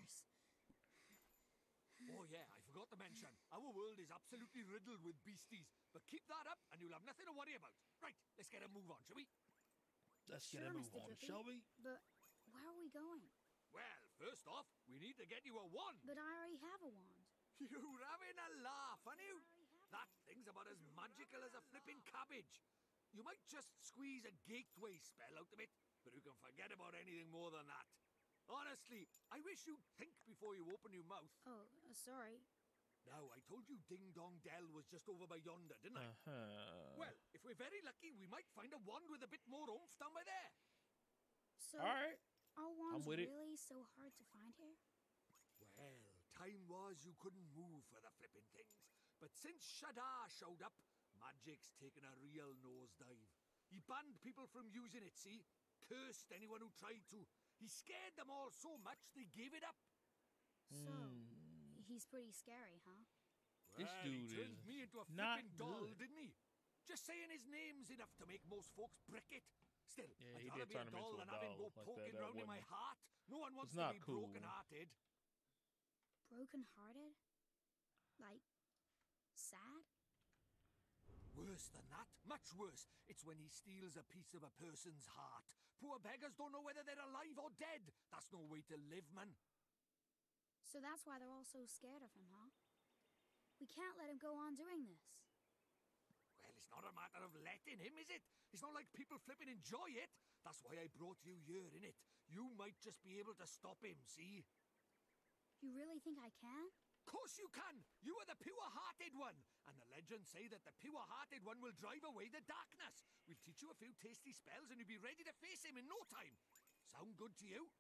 H: Oh yeah, I forgot to mention, our world is absolutely riddled with beasties. But keep that up and you'll have nothing to worry about. Right, let's get a move on, shall we?
C: Let's get a move
J: Mr.
C: on,
J: Drippy.
C: shall we?
J: But where are we going?
H: Well, first off, we need to get you a wand.
J: But I already have a wand.
H: You're having a laugh, aren't you? That thing's about as magical as a flipping cabbage. You might just squeeze a gateway spell out of it, but you can forget about anything more than that. Honestly, I wish you'd think before you open your mouth.
J: Oh, sorry.
H: Now, I told you Ding Dong Dell was just over by yonder, didn't I? Well, if we're very lucky, we might find a wand with a bit more oomph down by there.
J: So,
C: All right.
J: are wands
C: with it.
J: really so hard to find here?
H: Well, time was you couldn't move for the flipping things. But since Shadar showed up, magic's taken a real nosedive. He banned people from using it, see? Cursed anyone who tried to. He scared them all so much they gave it up.
J: So, he's pretty scary, huh?
C: This
H: Well,
C: dude
H: he turned
C: is
H: me into a
C: not
H: flipping doll,
C: good.
H: didn't he? Just saying his name's enough to make most folks brick it. Still,
C: Yeah,
H: I'd
C: he
H: rather
C: did
H: be
C: turn
H: a
C: him
H: doll
C: into a
H: than have him
C: doll
H: go
C: like
H: poking
C: that.
H: round in my
C: Wouldn't-
H: heart. No one wants
C: It's
H: to
C: not
H: be
C: cool.
H: broken-hearted.
J: Broken-hearted? Like, sad?
H: Worse than that, much worse. It's when he steals a piece of a person's heart. Poor beggars don't know whether they're alive or dead. That's no way to live, man.
J: So that's why they're all so scared of him, huh? We can't let him go on doing this.
H: Well, it's not a matter of letting him, is it? It's not like people flipping enjoy it. That's why I brought you here, innit? You might just be able to stop him, see?
J: You really think I can?
H: Of course you can! You are the pure-hearted one! And the legends say that the pure-hearted one will drive away the darkness. We'll teach you a few tasty spells and you'll be ready to face him in no time. Sound good to you?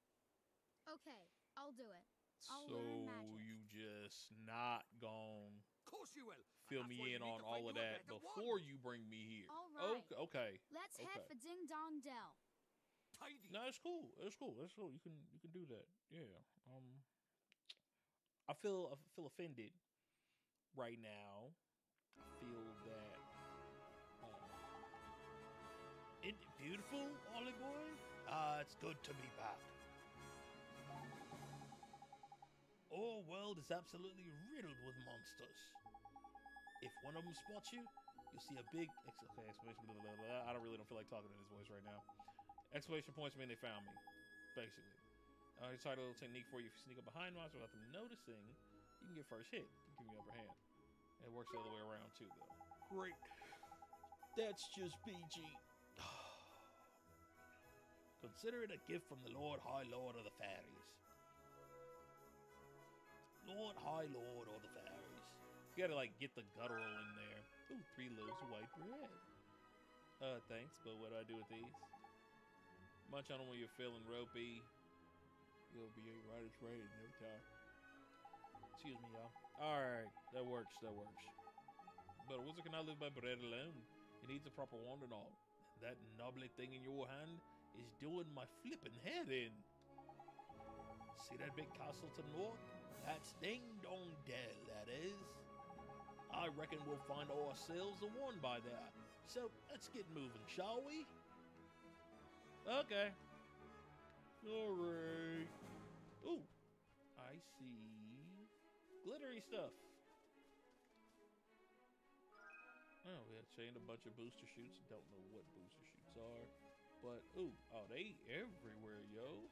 J: Okay, I'll do it. I'll
C: So
J: learn magic.
C: you just not gon'
H: Of course you will.
C: fill
H: And that's
C: me
H: why you
C: in
H: need
C: on
H: to
C: all
H: find
C: of
H: you a
C: that
H: better
C: before
H: wand.
C: you bring me here.
J: All right.
C: Okay.
J: Let's head
C: okay.
J: for Ding Dong Dell.
H: Tidy.
C: No, it's cool. It's cool. It's cool. You can do that. Yeah. I feel offended right now. I feel that. Isn't it beautiful, Ollie boy? It's good to be back. Our world is absolutely riddled with monsters. If one of them spots you, you'll see a big exclamation. Blah, blah, blah. I don't feel like talking in his voice right now. Exclamation points mean they found me, basically. I decided a little technique for you. If you sneak up behind monsters without them noticing, you can get first hit. You can give you upper hand. It works the other way around too, though. Great. That's just PG. Consider it a gift from the High Lord of the Fairies. High Lord of the Fairies. You gotta, like, get the guttural in there. Ooh, 3 loaves of white bread. Thanks, but what do I do with these? Munch on them when you're feeling ropey. You'll be right as rain every time. Excuse me, y'all. Alright, that works. But a wizard cannot live by bread alone. He needs a proper wand and all. That knobbly thing in your hand is doing my flipping head in. See that big castle to the north? That's Ding Dong Dell, that is. I reckon we'll find ourselves a wand by there. So, let's get moving, shall we? Okay. Alright. Ooh. I see glittery stuff. Oh, we had chained a bunch of booster shoots. Don't know what booster shoots are. But, ooh. Oh, they everywhere, yo.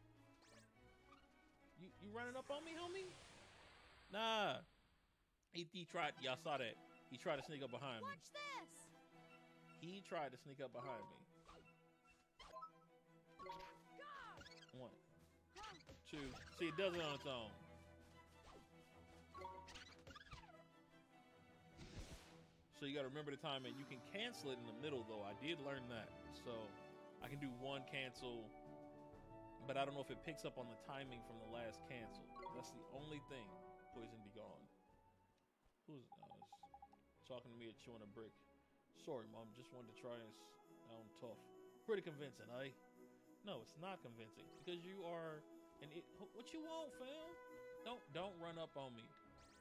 C: You running up on me, homie? Nah. He tried. Y'all saw that. He tried to sneak up behind me.
J: Watch this!
C: He tried to sneak up behind me. 1, 2. See, it does it on its own. So you gotta remember the timing. You can cancel it in the middle, though. I did learn that. So I can do 1 cancel but I don't know if it picks up on the timing from the last cancel. That's the only thing. Poison be gone. Who's talking to me or chewing a brick? Sorry, Mom. Just wanted to try and sound tough. Pretty convincing, eh? No, it's not convincing because you are an it. What you want, fam? Don't run up on me.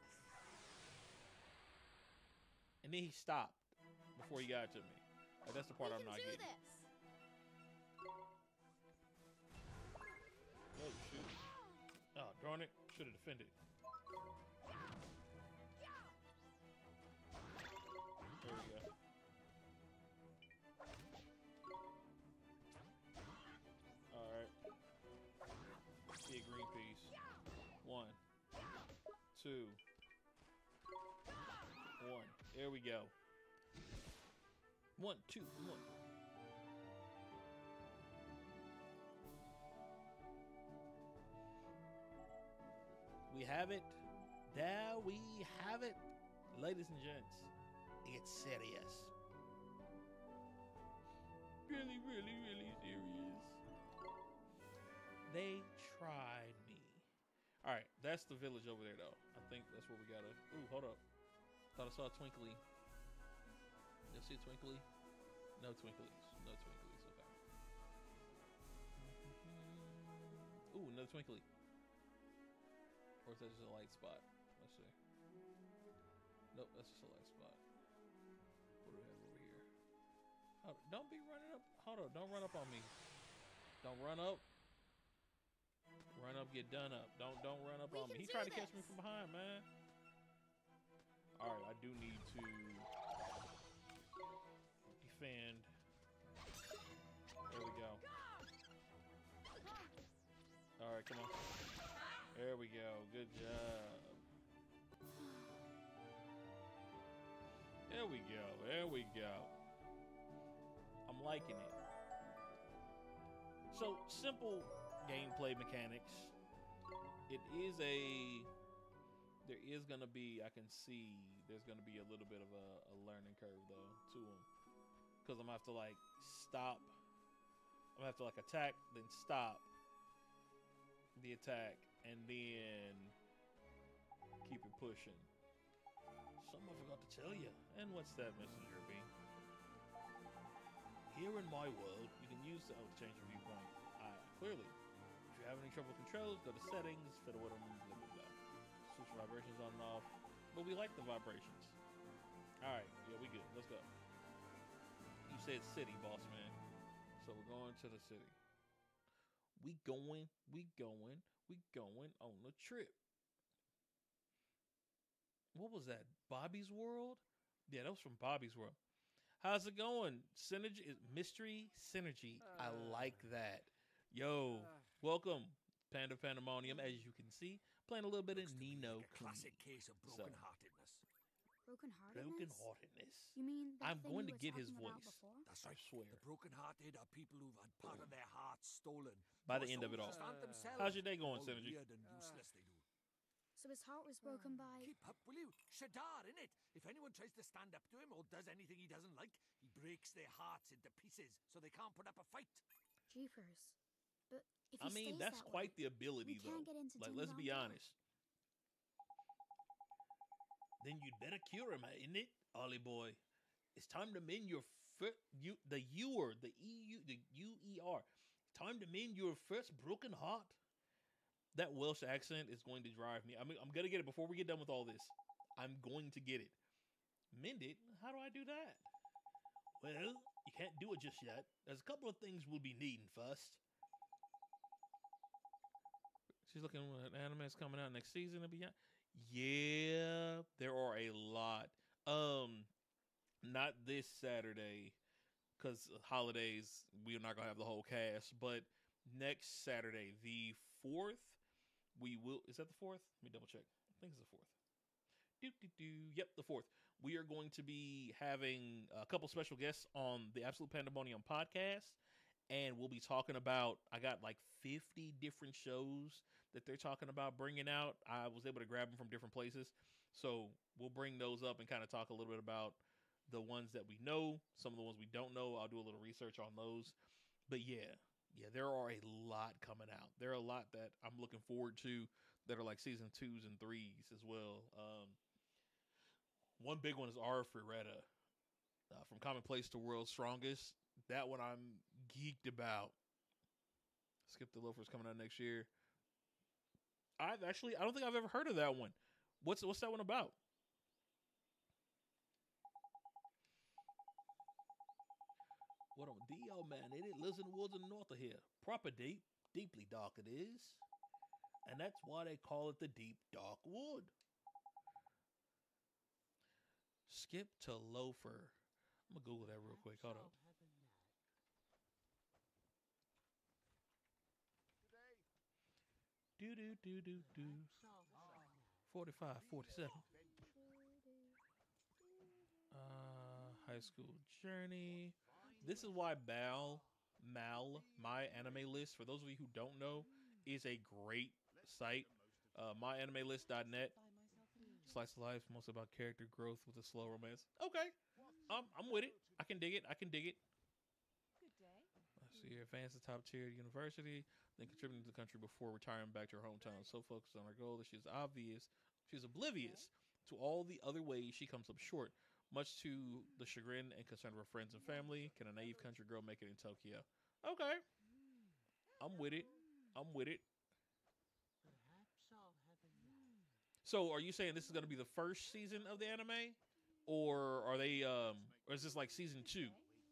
C: And then he stopped before he got to me. Like, that's the part I'm not getting.
J: This.
C: Oh shoot! Oh darn it! Should have defended. There we go. Alright. See a green piece. 1, 2, 1. There we go. 1, 2, 1. We have it. There we have it. Ladies and gents, it's serious. Really, really, really serious. They tried me. Alright, that's the village over there, though. I think that's where we gotta... Ooh, hold up. Thought I saw a twinkly. You see a twinkly? No twinklies. No twinklies. Okay. Ooh, another twinkly. Or is that just a light spot? Let's see. Nope, that's just a light spot. What do we have over here? Oh, don't be running up. Hold on, don't run up on me. Don't run up. Run up, get done up. Don't run up on me. He tried to catch me from behind, man. Alright, I do need to defend. There we go. Alright, come on. There we go. Good job. There we go. There we go. I'm liking it. So, simple gameplay mechanics. It is there is going to be, I can see, there's going to be a little bit of a learning curve, though, to them. Because I'm going to have to, like, stop. I'm going to have to, like, attack, then stop the attack, and then keep it pushing. Something I forgot to tell you. And what's that, Messenger B? Here in my world, you can use the change your viewpoint. Clearly, if you have any trouble with controls, go to settings, fiddle with them, blah blah blah. Switch vibrations on and off. But we like the vibrations. All right, yeah, we good. Let's go. You said city, boss man. So we're going to the city. We going on a trip. What was that? Bobby's World? Yeah, that was from Bobby's World. How's it going? Synergy, mystery synergy. I like that. Yo, welcome, Panda Pandemonium. As you can see, playing a little bit of Nino
H: like a classic case of brokenheartedness.
J: Brokenheartedness? You mean
C: I'm
J: thing
C: going
J: you
C: to
J: were
C: get his
J: talking about
C: voice.
J: before?
H: That's right.
C: I swear.
H: The brokenhearted are people who've had part of their hearts stolen.
C: By the end of it all. How's your day going, Synergy?
H: Weird and useless they do.
J: So his heart was broken by...
H: Keep up, will you? Shadar, innit? If anyone tries to stand up to him or does anything he doesn't like, he breaks their hearts into pieces so they can't put up a fight.
J: Jeepers. But if
C: I mean, that's quite the ability, though. Like, let's be honest. Then you'd better cure him, isn't it, Ollie boy? It's time to mend your the U-er, the U-E-R. Time to mend your first broken heart. That Welsh accent is going to drive me. I mean, I'm going to get it before we get done with all this. I'm going to get it. Mend it? How do I do that? Well, you can't do it just yet. There's a couple of things we'll be needing first. She's looking at anime's coming out next season and beyond. Yeah, there are a lot. Not this Saturday, because holidays, we're not going to have the whole cast. But next Saturday, the 4th, we will. Is that the 4th? Let me double check. I think it's the 4th. Yep, the 4th. We are going to be having a couple special guests on the Absolute Pandemonium podcast. And we'll be talking about, I got like 50 different shows that they're talking about bringing out. I was able to grab them from different places. So we'll bring those up and kind of talk a little bit about the ones that we know, some of the ones we don't know. I'll do a little research on those. But yeah, yeah, there are a lot coming out. There are a lot that I'm looking forward to that are like season 2s and 3s as well. One big one is R. Ferretta, from Commonplace to World's Strongest. That one I'm geeked about. Skip the Loafers coming out next year. I don't think I've ever heard of that one. What's that one about? What on D.O. man, it lives in the woods in the north of here. Proper deep, deeply dark it is. And that's why they call it the deep dark wood. Skip to Loafer. I'm gonna Google that real quick. Hold up. Do do do do do. 45, 47. High school journey. This is why My Anime List, for those of you who don't know, is a great site. MyAnimeList.net. Slice of life, mostly about character growth with a slow romance. Okay, I'm with it. I can dig it. Good day. Let's see here. Advanced to top tier university, then contributing to the country before retiring back to her hometown. So focused on her goal that she's oblivious to all the other ways she comes up short. Much to the chagrin and concern of her friends and family, can a naive country girl make it in Tokyo? Okay, I'm with it. So, are you saying this is going to be the first season of the anime, or are they? Or is this like season 2?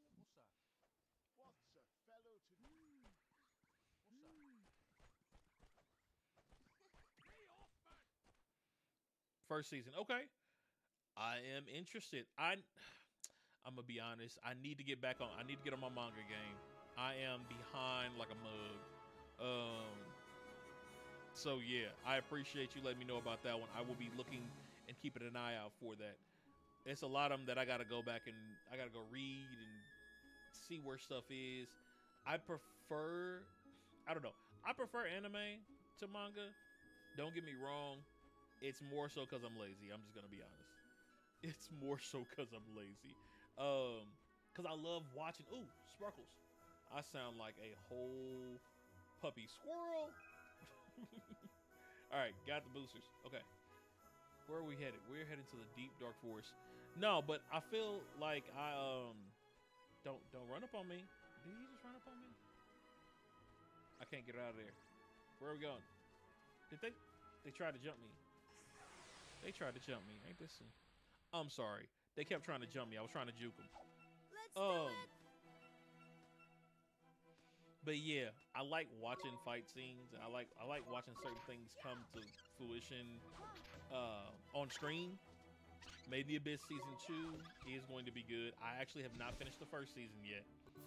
C: First season. Okay, I am interested. I'm gonna be honest. I need to get back on. I need to get on my manga game. I am behind like a mug. So yeah, I appreciate you letting me know about that one. I will be looking and keeping an eye out for that. It's a lot of them that I gotta go back and I gotta go read and see where stuff is. I prefer anime to manga. Don't get me wrong. It's more so because I'm lazy. I'm just gonna be honest. It's more so because I'm lazy. Because I love watching. Ooh, sparkles. I sound like a whole puppy squirrel. All right, got the boosters. Okay, where are we headed? We're headed to the deep dark forest. No, but I feel like don't run up on me. Did he just run up on me? I can't get out of there. Where are we going? Did they tried to jump me? They tried to jump me. Ain't this some... I'm sorry. They kept trying to jump me. I was trying to juke them.
J: Let's do it.
C: But yeah, I like watching fight scenes. I like watching certain things come to fruition on screen. Maybe Abyss season 2 is going to be good. I actually have not finished the first season yet.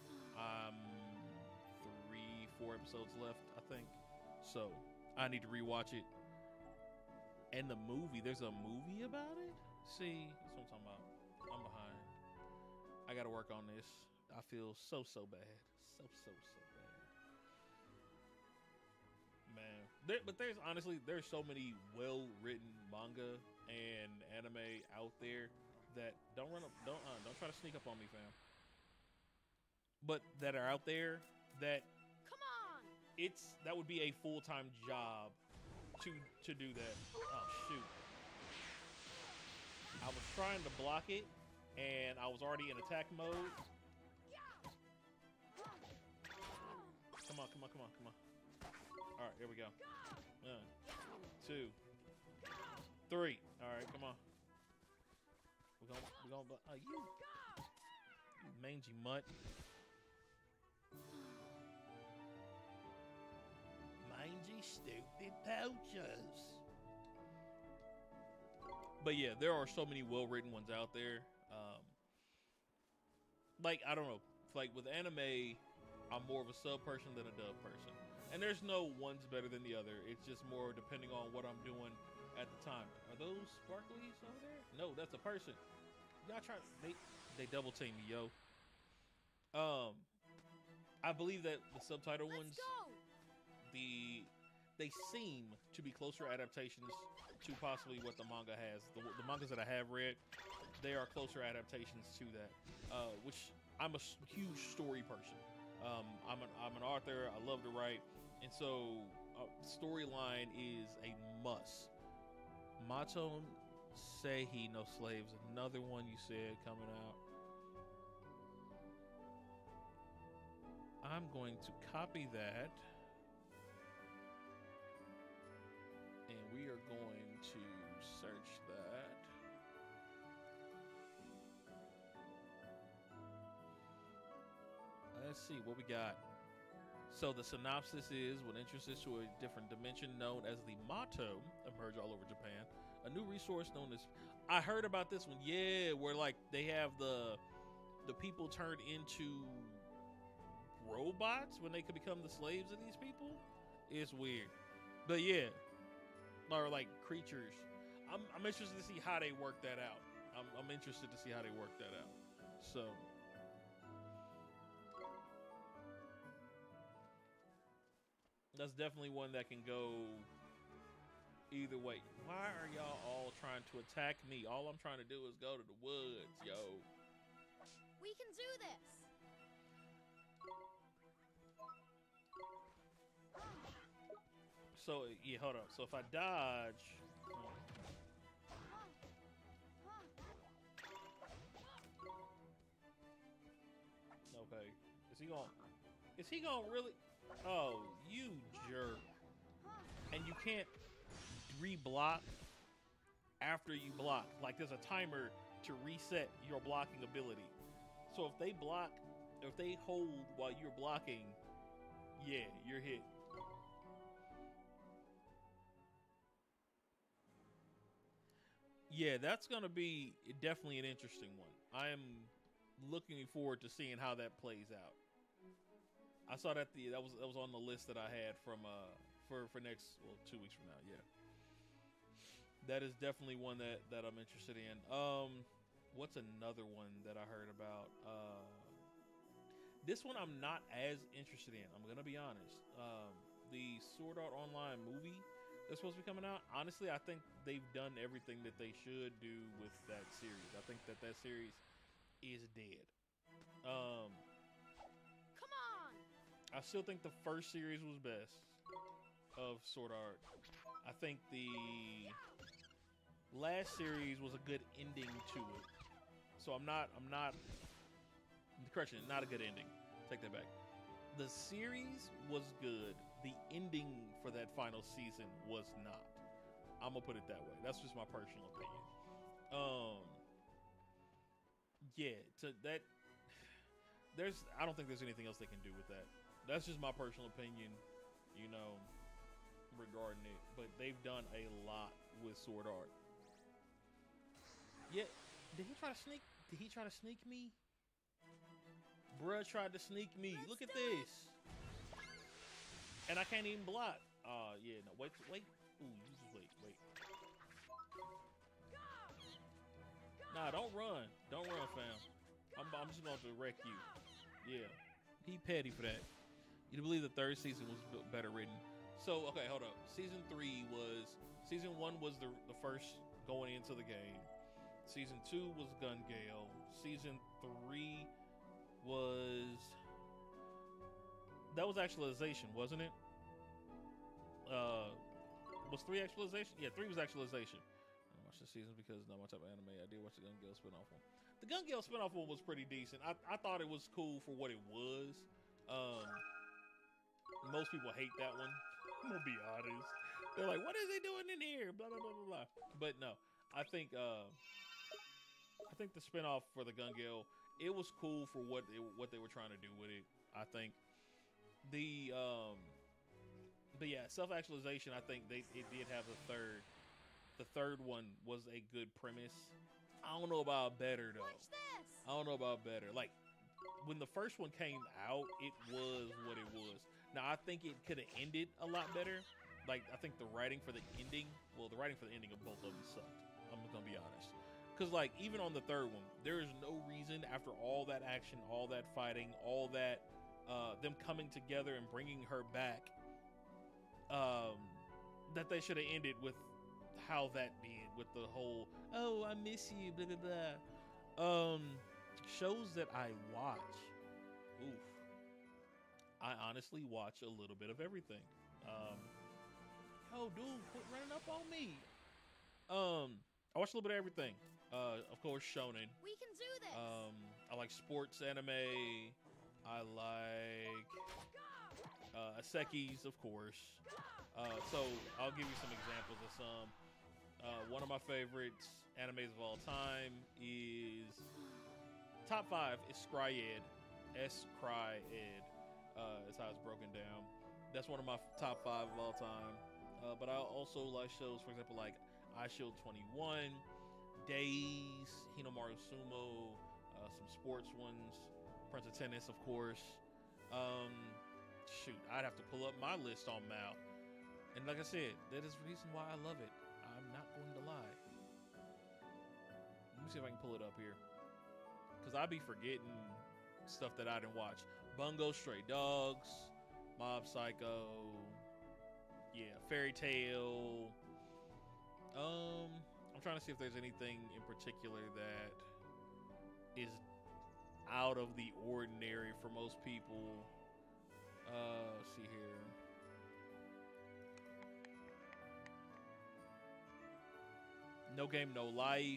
C: 3-4 episodes left, I think. So I need to rewatch it. And the movie, there's a movie about it? See, that's what I'm talking about. I'm behind. I gotta work on this. I feel so bad. So bad. Man. But there's so many well-written manga and anime out there that don't try to sneak up on me, fam. But that are out there that
D: Come on!
C: that would be a full-time job to do that. Oh shoot. I was trying to block it and I was already in attack mode. Come on. Alright, here we go. 1, 2, 3. Alright, come on. We're gonna you mangy mutt. Mangy stupid pouches. But yeah, there are so many well-written ones out there. Like, I don't know. Like, with anime, I'm more of a sub person than a dub person. And there's no one's better than the other. It's just more depending on what I'm doing at the time. Are those sparklies over there? No, that's a person. Y'all try... They double team me, yo. I believe that the subtitle ones... They seem to be closer adaptations to possibly what the manga has. The mangas that I have read, they are closer adaptations to that. Which I'm a huge story person. I'm an author. I love to write, and so storyline is a must. Mato Sehi no Slaves, another one you said coming out. I'm going to copy that, and we are going to search that. Let's see what we got. So the synopsis is, when entrances to a different dimension known as the Mato emerge all over Japan, a new resource known as, I heard about this one, yeah, where like they have the people turned into robots when they could become the slaves of these people. It's weird, but yeah, or like creatures. I'm interested to see how they work that out. I'm interested to see how they work that out. So that's definitely one that can go either way. Why are y'all all trying to attack me? All I'm trying to do is go to the woods, yo.
J: We can do this.
C: So, yeah, hold up. So if I dodge... Okay. Is he gonna really... Oh, you jerk. And you can't re-block after you block. Like, there's a timer to reset your blocking ability. So if they block, if they hold while you're blocking, yeah, you're hit. Yeah, that's gonna be definitely an interesting one. I am looking forward to seeing how that plays out. I saw that that was on the list that I had from for next 2 weeks from now. Yeah, that is definitely one that I'm interested in. What's another one that I heard about? This one I'm not as interested in. I'm gonna be honest. The Sword Art Online movie that's supposed to be coming out. Honestly, I think they've done everything that they should do with that series. I think that series is dead.
J: Come on.
C: I still think the first series was best of Sword Art. I think the last series was a good ending to it. So I'm not correction, not a good ending. Take that back. The series was good. The ending for that final season was not. I'm gonna put it that way. That's just my personal opinion. Yeah, to that I don't think there's anything else they can do with that. That's just my personal opinion, you know, regarding it. But they've done a lot with Sword Art. Yeah, did he try to sneak me? Bruh tried to sneak me. Look at this. And I can't even block. Yeah, no, wait. Ooh, you just wait. Nah, don't run. Don't run, fam. I'm just going to wreck you. Yeah. He petty for that. You believe the third season was better written. So, okay, hold up. Season 1 was the first going into the game. Season 2 was Gun Gale. Season 3 that was actualization, wasn't it? Was 3 actualization? Yeah, 3 was actualization. I watched the season because it's not my type of anime. I did watch the Gun Gale spinoff one. The Gun Gale spinoff one was pretty decent. I thought it was cool for what it was. Most people hate that one. I'm gonna be honest. They're like, "What is he doing in here?" Blah blah blah blah blah. But no, I think the spinoff for the Gun Gale, it was cool for what they were trying to do with it. I think but yeah, self-actualization, I think it did have the third one was a good premise. I don't know about better though.
J: Watch this.
C: I don't know about better. Like when the first one came out, it was what it was. Now I think it could have ended a lot better. Like I think the writing for the ending of both of them sucked. I'm gonna be honest. Cause like even on the third one, there is no reason after all that action, all that fighting, all that them coming together and bringing her back, that they should have ended with how that did, with the whole "oh I miss you" blah blah blah. Shows that I watch. Oof. I honestly watch a little bit of everything. Yo, dude, quit running up on me. I watch a little bit of everything. Of course, shonen.
D: We can do this.
C: I like sports anime. I like isekais, of course. So I'll give you some examples of some. One of my favorites animes of all time is top 5 is Scryed. S-Cry-Ed is how it's broken down. That's one of my top 5 of all time. But I also like shows, for example, like iShield 21, Days, Hinomaru Sumo, some sports ones, Prince of Tennis, of course. Shoot, I'd have to pull up my list on Mal. And like I said, that is the reason why I love it. I'm not going to lie. Let me see if I can pull it up here. Because I be forgetting stuff that I didn't watch. Bungo Stray Dogs, Mob Psycho, yeah, Fairy Tail. I'm trying to see if there's anything in particular that is out of the ordinary for most people. Let's see here. No Game, No Life.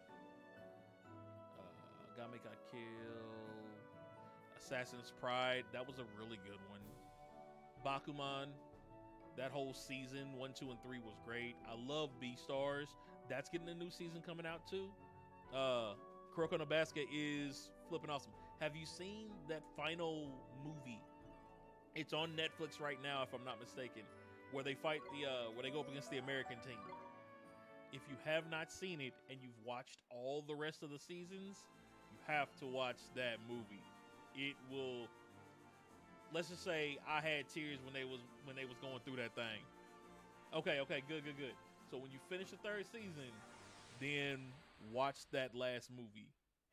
C: Game Got Killed. Assassin's Pride. That was a really good one. Bakuman. That whole season 1, 2, and 3 was great. I love Beastars. That's getting a new season coming out too. Kuroko no Basket is flipping awesome. Have you seen that final movie? It's on Netflix right now, if I'm not mistaken, where they fight where they go up against the American team. If you have not seen it and you've watched all the rest of the seasons, you have to watch that movie. It will. Let's just say I had tears when they was going through that thing. Okay, good. So when you finish the 3rd season, then watch that last movie.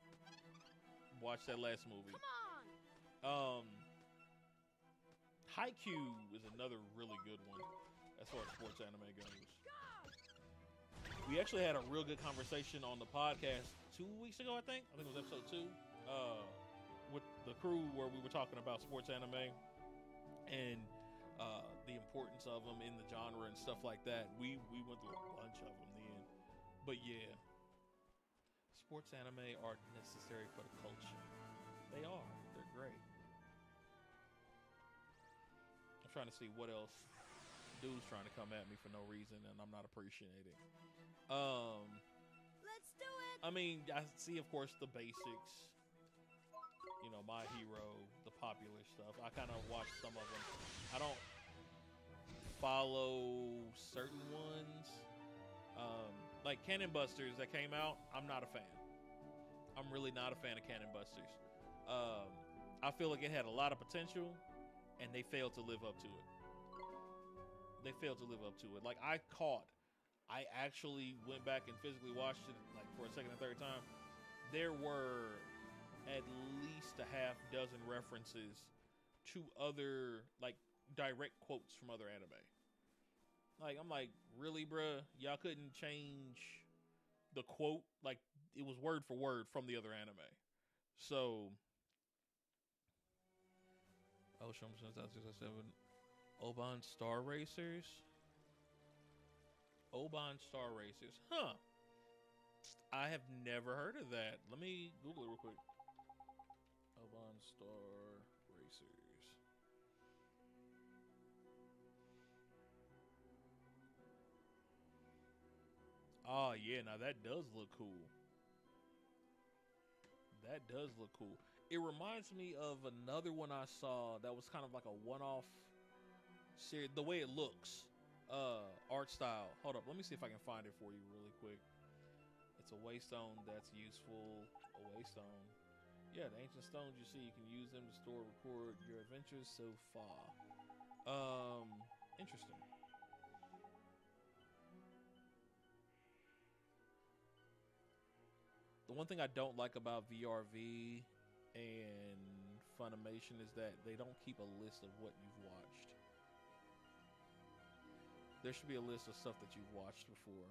C: Come on. Haikyuu is another really good one as far as sports anime goes. We actually had a real good conversation on the podcast 2 weeks ago, I think it was episode 2, with the crew, where we were talking about sports anime and the importance of them in the genre and stuff like that. We went through a bunch of them then. But yeah, sports anime are necessary for the culture. They are. They're great. I'm trying to see what else. Dude's trying to come at me for no reason, and I'm not appreciating.
D: Let's do it.
C: I mean, I see, of course, the basics. You know, My Hero, the popular stuff. I kind of watch some of them. I don't follow certain ones. Like Cannon Busters that came out, I'm not a fan. I'm really not a fan of Cannon Busters. I feel like it had a lot of potential, and they failed to live up to it. Like, I actually went back and physically watched it, like, for a second and third time. There were at least a half dozen references to other, like, direct quotes from other anime. Like, I'm like, really, bruh? Y'all couldn't change the quote? Like, it was word for word from the other anime. So, Ocean 2007, Oban Star Racers? Huh. I have never heard of that. Let me Google it real quick. Oban Star Racers. Oh, yeah. Now, that does look cool. It reminds me of another one I saw that was kind of like a one-off series. The way it looks. Art style. Hold up. Let me see if I can find it for you really quick. It's a waystone that's useful. A waystone. Yeah, the ancient stones you see, you can use them to store and record your adventures so far. Interesting. The one thing I don't like about VRV and Funimation is that they don't keep a list of what you've watched. There should be a list of stuff that you've watched before.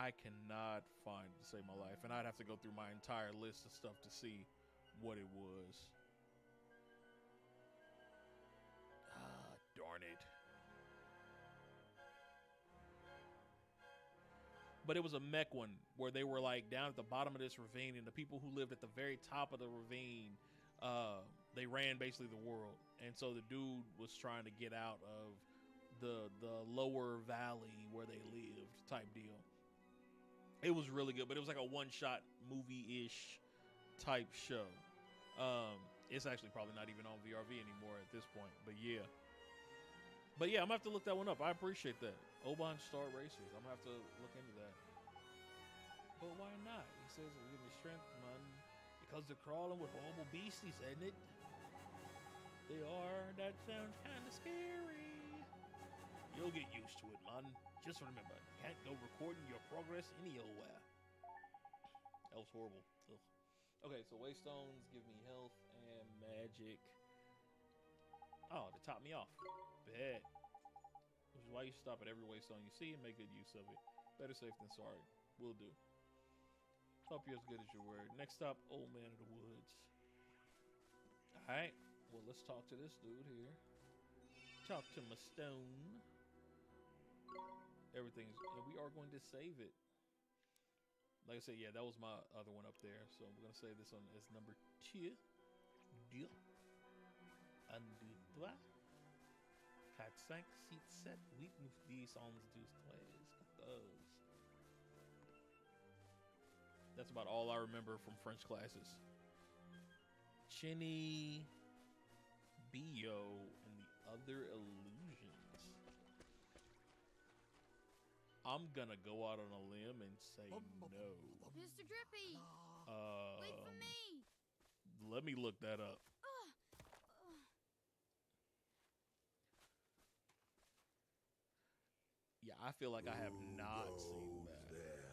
C: I cannot find to save my life, and I'd have to go through my entire list of stuff to see what it was. Ah, darn it. But it was a mech one where they were like down at the bottom of this ravine, and the people who lived at the very top of the ravine, they ran basically the world. And so the dude was trying to get out of the lower valley where they lived type deal. It was really good, but it was like a one-shot movie-ish type show. It's actually probably not even on VRV anymore at this point, but yeah. But yeah, I'm gonna have to look that one up. I appreciate that. Oban Star Racers. I'm gonna have to look into that. But why not? He says it'll give me strength, man. Because they're crawling with horrible beasties, isn't it? They are. That sounds kind of scary. You'll get used to it, man. Just remember, can't go recording your progress anywhere. That was horrible. Ugh. Okay, so Waystones give me health and magic. Oh, to top me off. Bet. Which is why you stop at every waystone you see and make good use of it. Better safe than sorry. Will do. Hope you're as good as your word. Next stop, Old Man of the Woods. Alright. Well, let's talk to this dude here. Talk to my stone. Everything's... And we are going to save it. Like I said, yeah, that was my other one up there. So I'm going to save this one as number 2. 2. 1, 2, 3. 4, 5, 6, 7, 8, 9, 10, 11, 12, 14. That's about all I remember from French classes. Chinny, Bio, and the other illusions. I'm gonna go out on a limb and say no.
J: Mr. Drippy! Wait for me!
C: Let me look that up. Yeah, I feel like I have not seen that.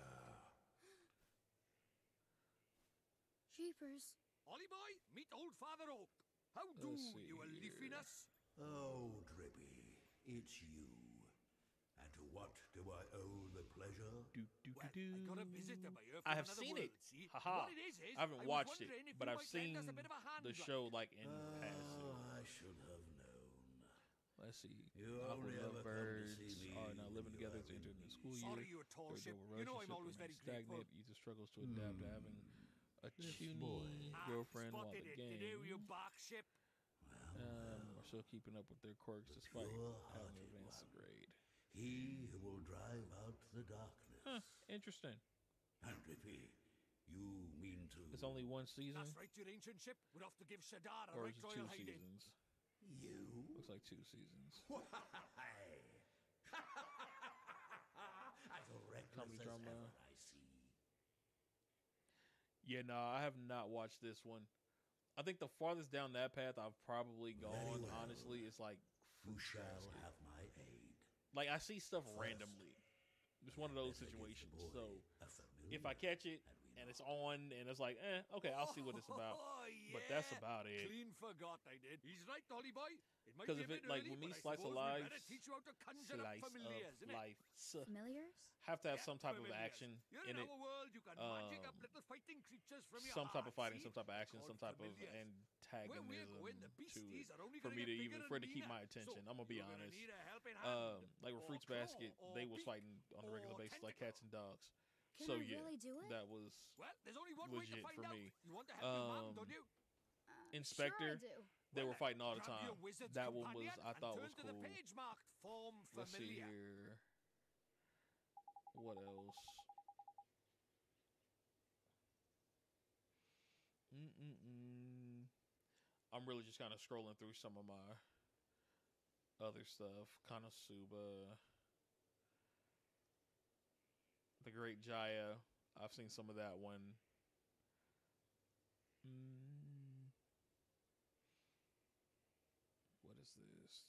J: Jeepers.
H: Ollie boy, meet old Father Oak. How do you a leafiness?
L: Oh, Drippy, it's you. And to what do I owe the pleasure?
H: Well, I got a visitor by here
C: I
H: from
C: have
H: another
C: seen
H: world,
C: it.
H: see?
C: Haha.
H: What it is
C: I haven't watched it,
H: wondering if
C: but
H: you
C: I've
H: might lend
C: seen
H: us a bit of a hand,
C: the
H: like.
C: show like in passing.
L: I should have known.
C: Let's see.
L: You
C: Aqua
L: only ever come to
C: Lovebirds
L: see me
C: are now living
L: when
C: together
L: you
C: to
L: have
C: enter
L: a
C: the school
L: need.
C: year.
H: Sorry, you tall
C: Their
H: ship.
C: double
H: You know I'm
C: relationship
H: always very
C: remains stagnant.
H: grateful.
C: Ethan struggles to adapt to having a
L: This
C: puny
L: boy.
C: girlfriend while
H: Spotted
C: the
H: it. Did you
C: gang
H: bark ship?
C: are still keeping up with their quirks despite having
L: pure-hearted
C: advanced the
L: one.
C: grade.
L: He who will drive out the darkness.
C: Huh, interesting.
L: And Drippy, you mean to...
C: It's only one season?
H: That's right, your ancient ship. We're off to give Shadar a
C: Or
H: right
C: is it
H: royal
C: 2
H: hiding.
C: seasons?
L: You?
C: Looks like 2 seasons.
L: Why? As reckless
C: Comedy
L: as
C: drama.
L: ever, I see.
C: Yeah, no, I have not watched this one. I think the farthest down that path I've probably gone,
L: well.
C: honestly, is like
L: You
C: Fruits
L: shall
C: Basket.
L: have my aid.
C: Like, I see stuff
L: First,
C: randomly. It's one of those
L: better give the
C: situations.
L: boy
C: So,
L: a
C: if I
L: familiar,
C: catch it
L: and we
C: and it's
L: know.
C: on and it's like, okay, I'll see what it's about.
H: Oh,
C: But that's
H: yeah.
C: about it.
H: Clean forgot I did. He's right, Ollie boy. It might
C: 'Cause
H: be
C: if
H: a
C: it,
H: bit
C: like,
H: early,
C: with me,
H: but I
C: Slice of
H: suppose we
C: Life,
H: better teach you how to conjure up
C: Slice
H: familiars,
C: of
H: innit?
C: life.
J: Familiars?
C: Have to have
H: Yeah,
C: some type of
H: familiars.
C: action
H: You're
C: in
H: in
C: it.
H: our world, you can magic up little fighting creatures from your
C: Some type of
H: heart,
C: fighting,
H: see?
C: some type of action,
H: Called
C: some type of
H: familiars. Where we're going, the
C: antagonism to
H: beasties
C: it
H: are only
C: for
H: gonna
C: me
H: get
C: to
H: bigger
C: even
H: and
C: for it to keep
H: meaner.
C: my attention.
H: So,
C: I'm gonna be
H: you're gonna
C: honest.
H: need a helping hand,
C: Like with
H: or
C: Fruits
H: claw,
C: Basket,
H: or
C: they was
H: beak,
C: fighting on a regular
H: or
C: basis like
H: tentacle.
C: cats and dogs.
J: Can
C: So
J: I
C: yeah,
J: really do it?
C: that was
H: Well, there's only one way to
C: legit
H: find
C: for
H: out.
C: me.
H: You want to help your mom, don't you?
C: Inspector.
J: Sure I do.
C: They were fighting all the
H: Grab your
C: time.
H: wizard's
C: That one was
H: companion
C: I thought
H: and
C: was
H: turn to
C: cool.
H: the page marked form
C: Let's see
H: familiar.
C: here. What else? I'm really just kind of scrolling through some of my other stuff. Konosuba. The Great Jaya. I've seen some of that one. What is this?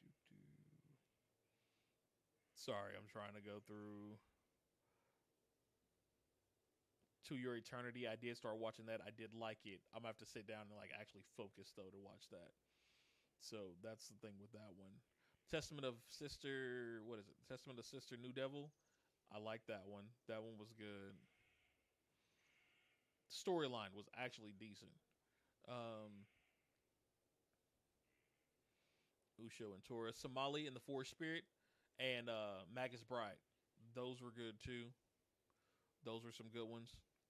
C: Sorry, I'm trying to go through To Your Eternity. I did start watching that. I did like it. I'm gonna have to sit down and like actually focus though to watch that. So that's the thing with that one. Testament of Sister, what is it? Testament of Sister New Devil. I like that one. That one was good. Storyline was actually decent. Usho and Tora, Somali and the Forest Spirit, and Magus Bride. Those were good too. Those were some good ones.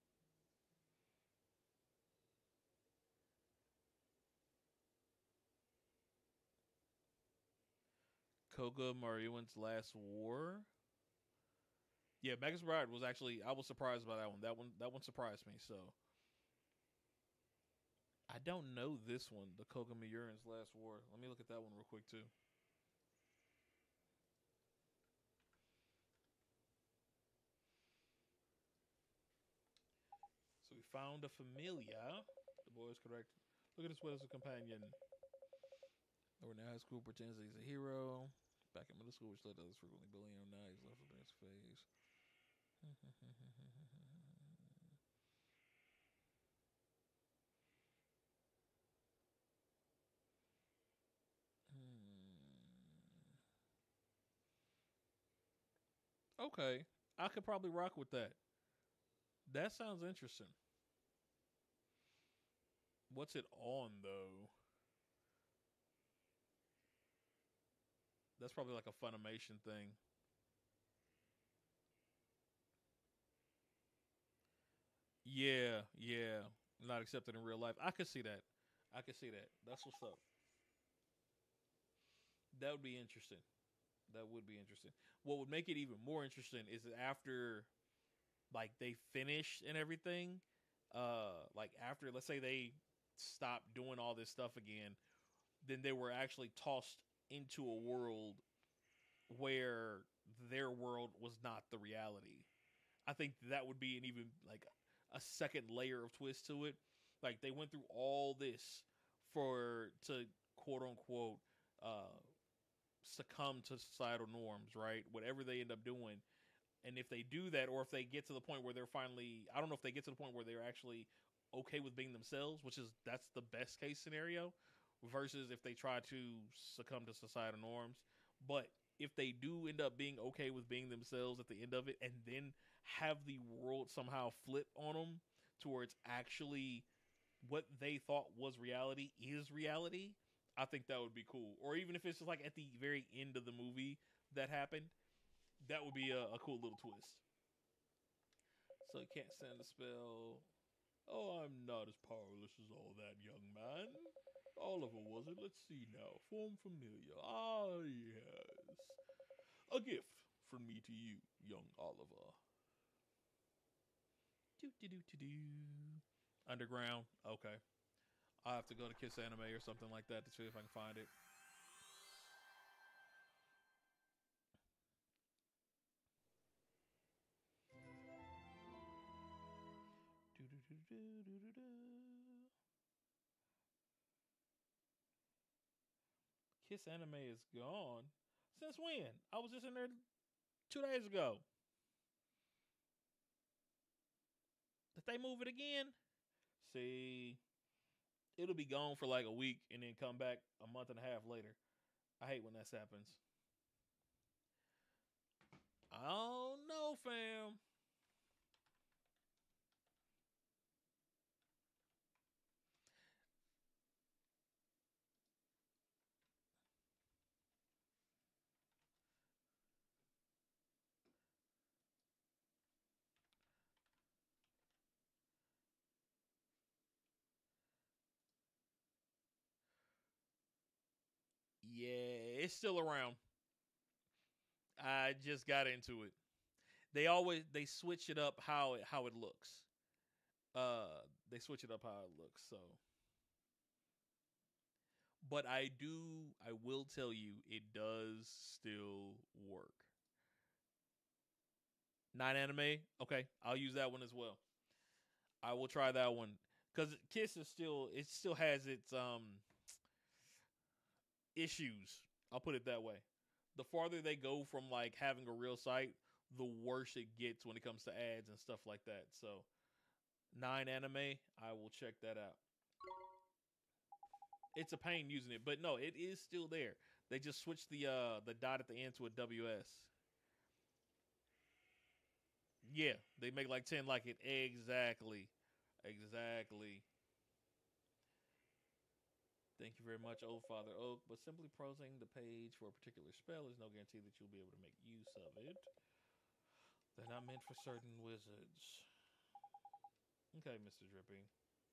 C: Koga Mariuan's Last War. Yeah, Magus Bride was actually, I was surprised by that one. That one surprised me. So I don't know this one, the Koga Mariuan's Last War. Let me look at that one real quick too. So we found a familia. The boy is correct. Look at this one as a companion. Over in high school, pretends that he's a hero. Back in middle school, which led to others frequently bullying him. Now he's left with his face. Okay, I could probably rock with that. That sounds interesting. What's it on though? That's probably like a Funimation thing. Yeah, yeah. Not accepted in real life. I could see that. I could see that. That's what's up. That would be interesting. That would be interesting. What would make it even more interesting is after like they finish and everything, like after let's say they stop doing all this stuff again, then they were actually tossed into a world where their world was not the reality. I think that would be an even like a second layer of twist to it. Like they went through all this for to quote unquote uh succumb to societal norms, right? Whatever they end up doing. And if they do that, or if they get to the point where they're finally, I don't know if they get to the point where they're actually okay with being themselves, which is that's the best case scenario, versus if they try to succumb to societal norms. But if they do end up being okay with being themselves at the end of it, and then have the world somehow flip on them to where it's actually what they thought was reality is reality, I think that would be cool. Or even if it's just like at the very end of the movie that happened, that would be a cool little twist. So you can't send a spell. Oh, I'm not as powerless as all that, young man. Oliver, was it? Let's see now. Form familiar. Ah, yes. A gift from me to you, young Oliver. Underground. Okay. I'll have to go to Kiss Anime or something like that to see if I can find it. Kiss Anime is gone. Since when? I was just in there 2 days ago. Did they move it again? See, it'll be gone for like a week and then come back a month and a half later. I hate when that happens. I don't know, fam. Yeah, it's still around. I just got into it. They switch it up how it looks. They switch it up how it looks. So, but I will tell you, it does still work. 9 anime, okay, I'll use that one as well. I will try that one because Kiss is still it still has its issues. I'll put it that way. The farther they go from like having a real site, the worse it gets when it comes to ads and stuff like that. So 9 anime, I will check that out. It's a pain using it, but no, it is still there. They just switched the dot at the end to a WS. Yeah, they make like 10 like it. Exactly. Thank you very much, Old Father Oak. But simply prosing the page for a particular spell is no guarantee that you'll be able to make use of it. They're not meant for certain wizards. Okay, Mr. Drippy.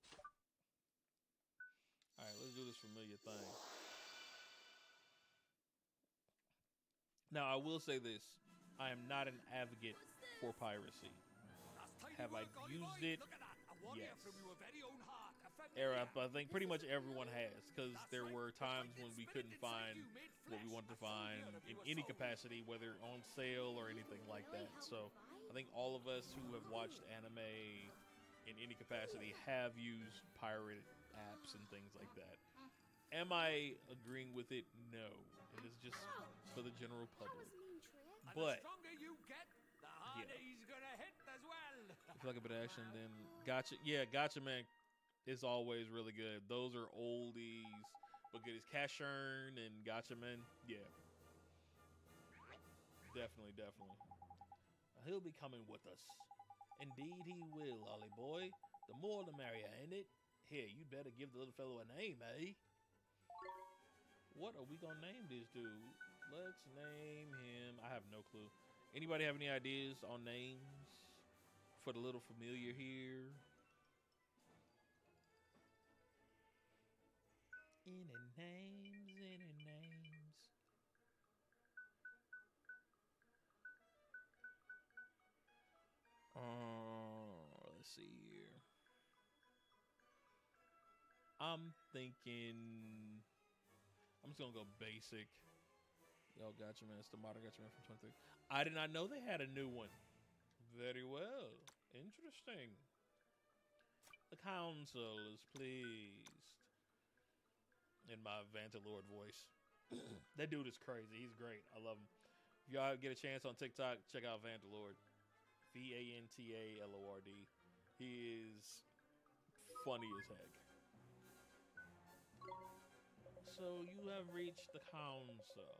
C: Alright, let's do this familiar thing. Now, I will say this. I am not an advocate for piracy. Have I used it? Yes. I think pretty much everyone has, because there were times when we couldn't find what we wanted to find in any capacity, whether on sale or anything like that. So I think all of us who have watched anime in any capacity have used pirate apps and things like that. Am I agreeing with it? No. It is just for the general public. But
H: the stronger you get, the harder he's gonna hit as well.
C: If you like a bit of action, then Gotcha. Yeah, Gotcha Man is always really good. Those are oldies, but good as Cash Earn and Gotcha Man. Yeah. Definitely. He'll be coming with us. Indeed he will, Ollie boy. The more the merrier, ain't it? Here, you better give the little fellow a name, eh? What are we gonna name this dude? Let's name him. I have no clue. Anybody have any ideas on names for the little familiar here? Any names? Let's see here. I'm thinking I'm just gonna go basic. Yo, Gotcha Man. It's the modern Gotcha Man from 23. I did not know they had a new one. Very well. Interesting. The council is pleased. In my Vantalord voice. That dude is crazy. He's great. I love him. If y'all get a chance on TikTok, check out Vantalord. Vantalord. He is funny as heck. So you have reached the council.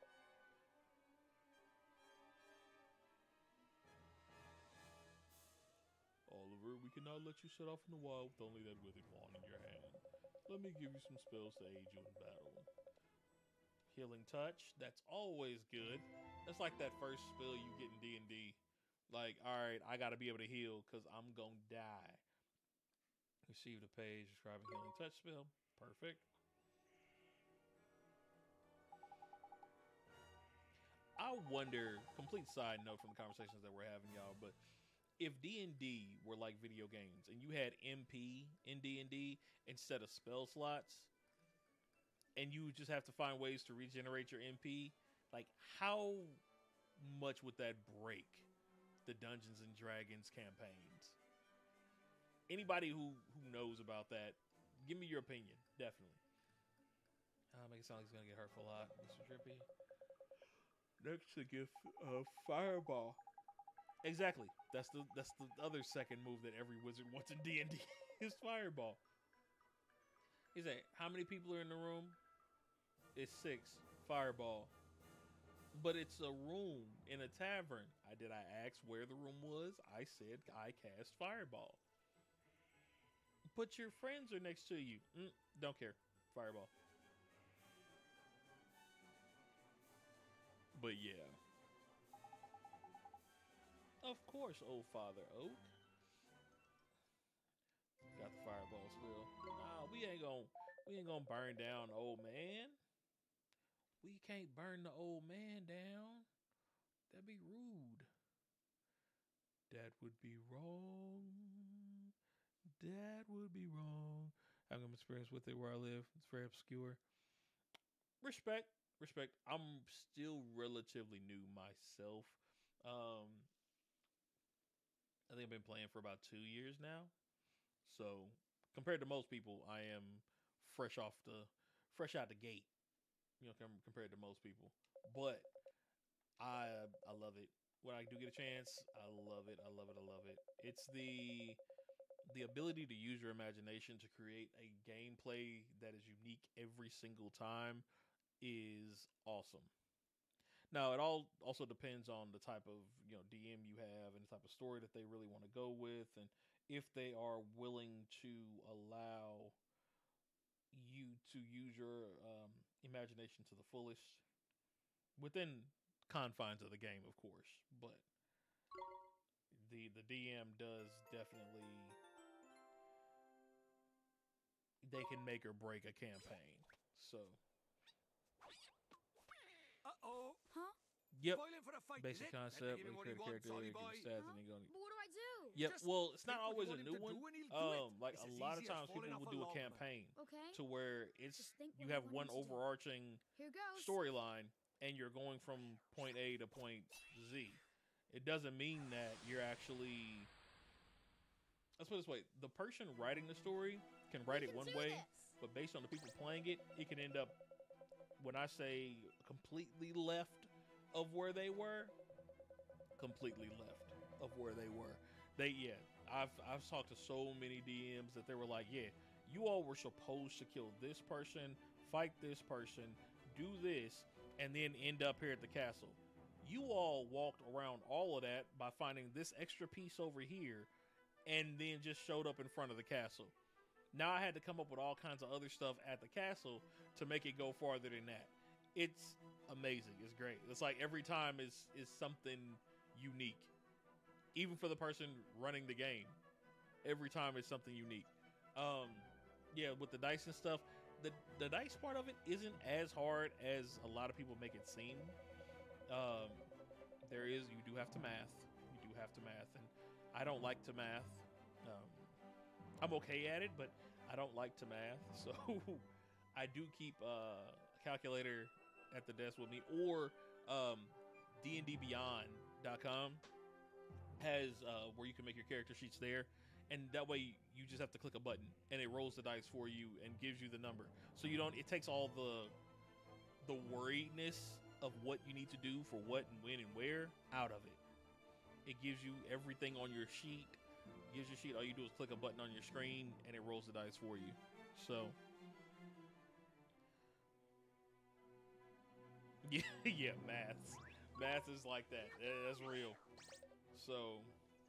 C: Oliver, we cannot let you set off in the wild with only that withered wand in your hand. Let me give you some spells to aid you in battle. Healing Touch, that's always good. That's like that first spell you get in D&D. Like, alright, I gotta be able to heal because I'm gonna die. Received a page describing Healing Touch spell. Perfect. I wonder, complete side note from the conversations that we're having, y'all, but if D&D were like video games and you had MP in D&D instead of spell slots, and you just have to find ways to regenerate your MP, like how much would that break the Dungeons and Dragons campaigns? Anybody who knows about that, give me your opinion, definitely. Make it sound like he's gonna get hurt for a lot, Mr. Drippy. Next to give a fireball. Exactly. That's the other second move that every wizard wants in D&D is fireball. He's like, how many people are in the room? It's 6. Fireball. But it's a room in a tavern. Did I ask where the room was? I said I cast fireball. But your friends are next to you. Don't care. Fireball. But yeah. Of course, old Father Oak. Got the fireball still. Nah, we ain't gonna burn down old man. We can't burn the old man down. That'd be rude. That would be wrong. That would be wrong. I have some experience with it where I live. It's very obscure. Respect. I'm still relatively new myself. I think I've been playing for about 2 years now. So compared to most people, I am fresh out the gate. You know, compared to most people. But I love it. When I do get a chance, I love it. It's the ability to use your imagination to create a gameplay that is unique every single time is awesome. Now, it all also depends on the type of DM you have and the type of story that they really want to go with, and if they are willing to allow you to use your imagination to the fullest within confines of the game, of course. But the DM does definitely, they can make or break a campaign. So.
H: Uh-oh.
J: Huh?
C: Yep.
H: Spoiling for a fight,
C: Basic
H: is it?
C: concept.
H: Give him what
C: Create
H: he
C: a character,
H: wants,
C: give
H: sorry,
C: him
H: boy.
C: stats, and you're gonna.
J: But what do I do?
C: Yep.
H: Just
C: Well, it's not
H: pick what you
C: always a
H: want him
C: new
H: to
C: one.
H: do and he'll do it.
C: Like
H: It's
C: a
H: as
C: lot of
H: easy as
C: times, people
H: falling
C: will
H: off a
C: do a
H: log, man.
C: campaign
J: Okay.
C: to where it's
J: Just think
C: you
J: what
C: have
J: I want
C: one
J: him to do.
C: overarching
J: Here goes.
C: storyline, and you're going from point A to point Z. It doesn't mean that you're actually. Let's put it this way: the person writing the story can write it one way, but based on the people playing it, it can end up. When I say completely left of where they were, completely left of where they were. I've talked to so many DMs that they were like, yeah, you all were supposed to kill this person, fight this person, do this, and then end up here at the castle. You all walked around all of that by finding this extra piece over here, and then just showed up in front of the castle. Now I had to come up with all kinds of other stuff at the castle to make it go farther than that. It's amazing. It's great. It's like every time is something unique. Even for the person running the game, every time it's something unique. Yeah, with the dice and stuff, the dice part of it isn't as hard as a lot of people make it seem. You do have to math. You do have to math, and I don't like to math. I'm okay at it, but I don't like to math, so I do keep a calculator at the desk with me, or dndbeyond.com has where you can make your character sheets there, and that way you just have to click a button and it rolls the dice for you and gives you the number, so you don't, it takes all the worriedness of what you need to do for what and when and where out of it. It gives you everything on your sheet. Gives your sheet, all you do is click a button on your screen and it rolls the dice for you. So yeah, math is like that. That's real. So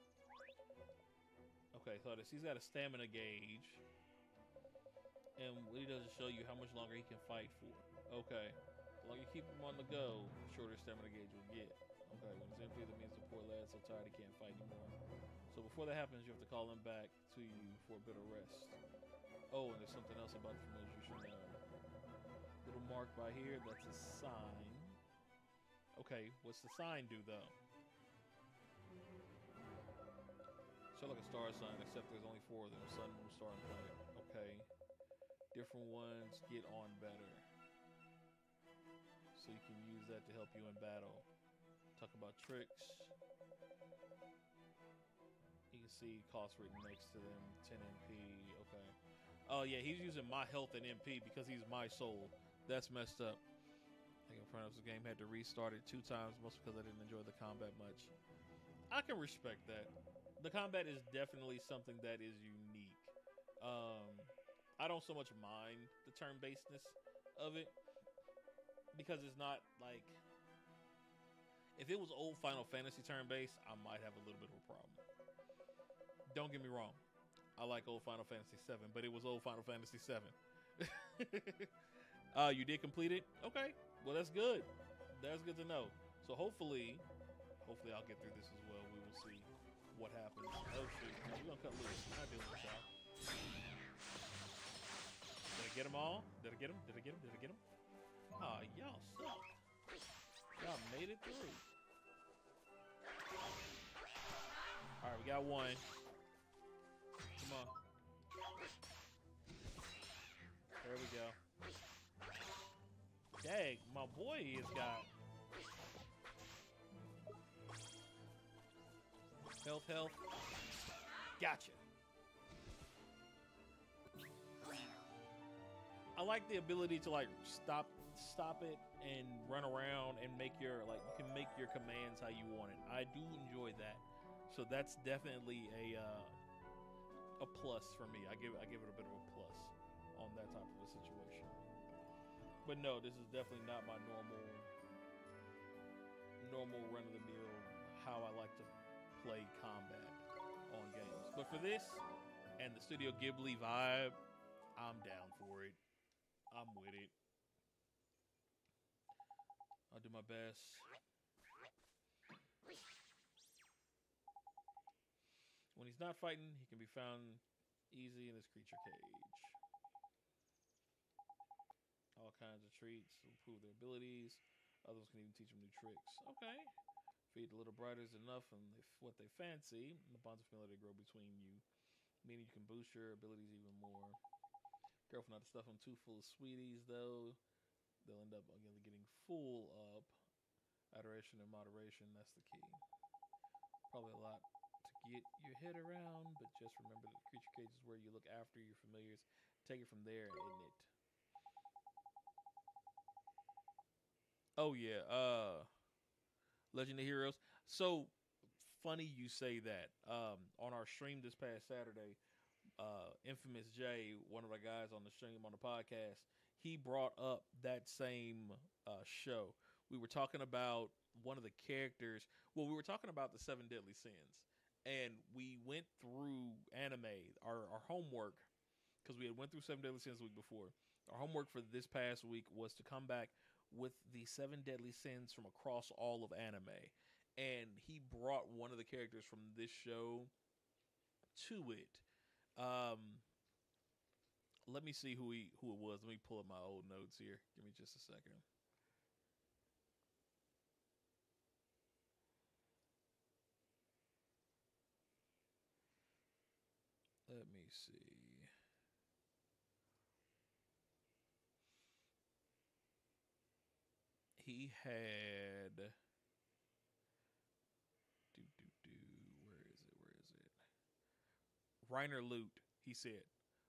C: okay, so he's got a stamina gauge, and what he does is show you how much longer he can fight for. Okay, the longer you keep him on the go, the shorter stamina gauge will get. Okay, when it's empty, that means the poor lad's so tired he can't fight anymore. So before that happens, you have to call him back to you for a bit of rest. Oh, and there's something else about the familiars you should know. Little mark by here, that's a sign. Okay, what's the sign do though? So like a star sign, except there's only 4 of them: sun, moon, star, and planet. Okay. Different ones get on better. So you can use that to help you in battle. Talk about tricks. You can see cost written next to them, 10 MP, okay. Oh yeah, he's using my health and MP because he's my soul. That's messed up. I think in front of this game had to restart it 2 times, most because I didn't enjoy the combat much. I can respect that. The combat is definitely something that is unique. I don't so much mind the turn-basedness of it, because it's not like, if it was old Final Fantasy turn-based, I might have a little bit of a problem. Don't get me wrong, I like old Final Fantasy 7, but it was old Final Fantasy 7. You did complete it? Okay, well that's good. That's good to know. So hopefully I'll get through this as well. We will see what happens. Oh shoot, we're gonna cut loose. I'm not dealing with y'all. Did I get them all? Did I get them? Did I get them? Did I get them? Aw, y'all suck. Y'all made it through. Alright, we got one. Come on. There we go. Dang, my boy has got health. Gotcha. I like the ability to like stop it and run around and make your, like, you can make your commands how you want it. I do enjoy that. So that's definitely a plus for me. I give it a bit of a plus on that type of a situation. But no, this is definitely not my normal normal run-of-the-mill how I like to play combat on games. But for this and the Studio Ghibli vibe, I'm down for it. I'm with it. I'll do my best. When he's not fighting, he can be found easy in his creature cage. All kinds of treats improve their abilities. Others can even teach them new tricks. Okay. Feed the little briders enough and what they fancy, and the bonds of familiarity grow between you, meaning you can boost your abilities even more. Careful not to stuff them too full of sweeties, though. They'll end up again getting full up. Adoration and moderation, that's the key. Probably a lot to get your head around, but just remember that the creature cage is where you look after your familiars. Take it from there, isn't it? Oh yeah, Legend of Heroes. So funny you say that. On our stream this past Saturday, Infamous J, one of the guys on the stream on the podcast, he brought up that same show. We were talking about one of the characters. Well, we were talking about the 7 Deadly Sins, and we went through anime. Our homework, because we had went through 7 Deadly Sins the week before. Our homework for this past week was to come back with the 7 Deadly Sins from across all of anime. And he brought one of the characters from this show to it. Let me see who it was. Let me pull up my old notes here. Give me just a second. Let me see. He had where is it? Reiner Lute, he said,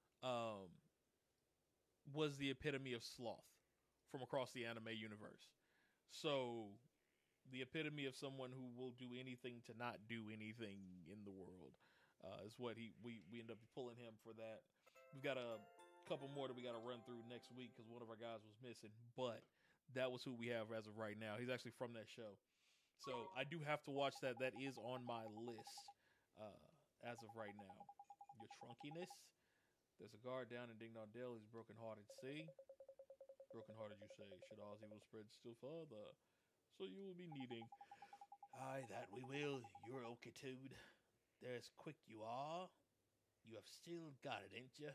C: was the epitome of sloth from across the anime universe. So the epitome of someone who will do anything to not do anything in the world is what we end up pulling him for that. We've got a couple more that we got to run through next week because one of our guys was missing, but that was who we have as of right now. He's actually from that show. So I do have to watch that. That is on my list as of right now. Your trunkiness. There's a guard down in Ding Dong Dale. He's broken-hearted. See? Broken-hearted, you say. Should Oz evil spread still further? So you will be needing. Aye, that we will. You're okay, dude. There's quick you are. You have still got it, ain't you?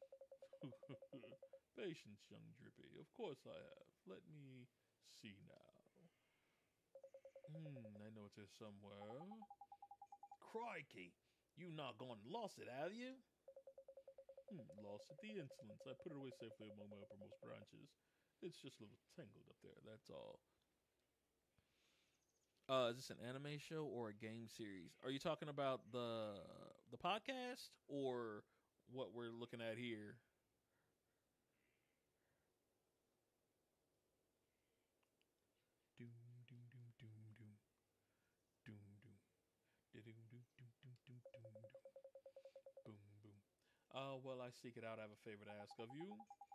C: Patience, young Drippy. Of course I have. Let me see now. I know it's here somewhere. Crikey. You not gone and lost it, have you? Lost it. The insolence. I put it away safely among my uppermost branches. It's just a little tangled up there, that's all. Is this an anime show or a game series? Are you talking about the podcast or what we're looking at here? Doom doom doom doom doom doom doom doom doom doom doom doom doom boom boom. Well, I seek it out. I have a favor to ask of you.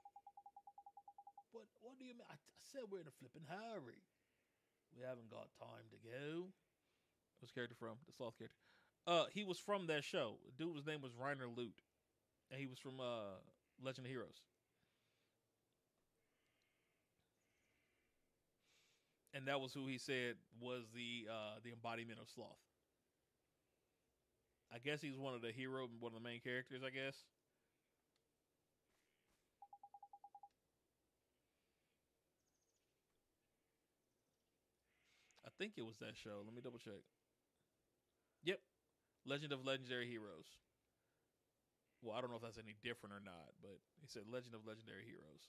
C: What do you mean? I said we're in a flipping hurry. We haven't got time to go. What's the character from? The sloth character. He was from that show. The dude's name was Reiner Lute. And he was from Legend of Heroes. And that was who he said was the embodiment of sloth. I guess he's one of the one of the main characters, I guess. I think it was that show. Let me double check. Yep. Legend of Legendary Heroes. Well, I don't know if that's any different or not, but he said Legend of Legendary Heroes.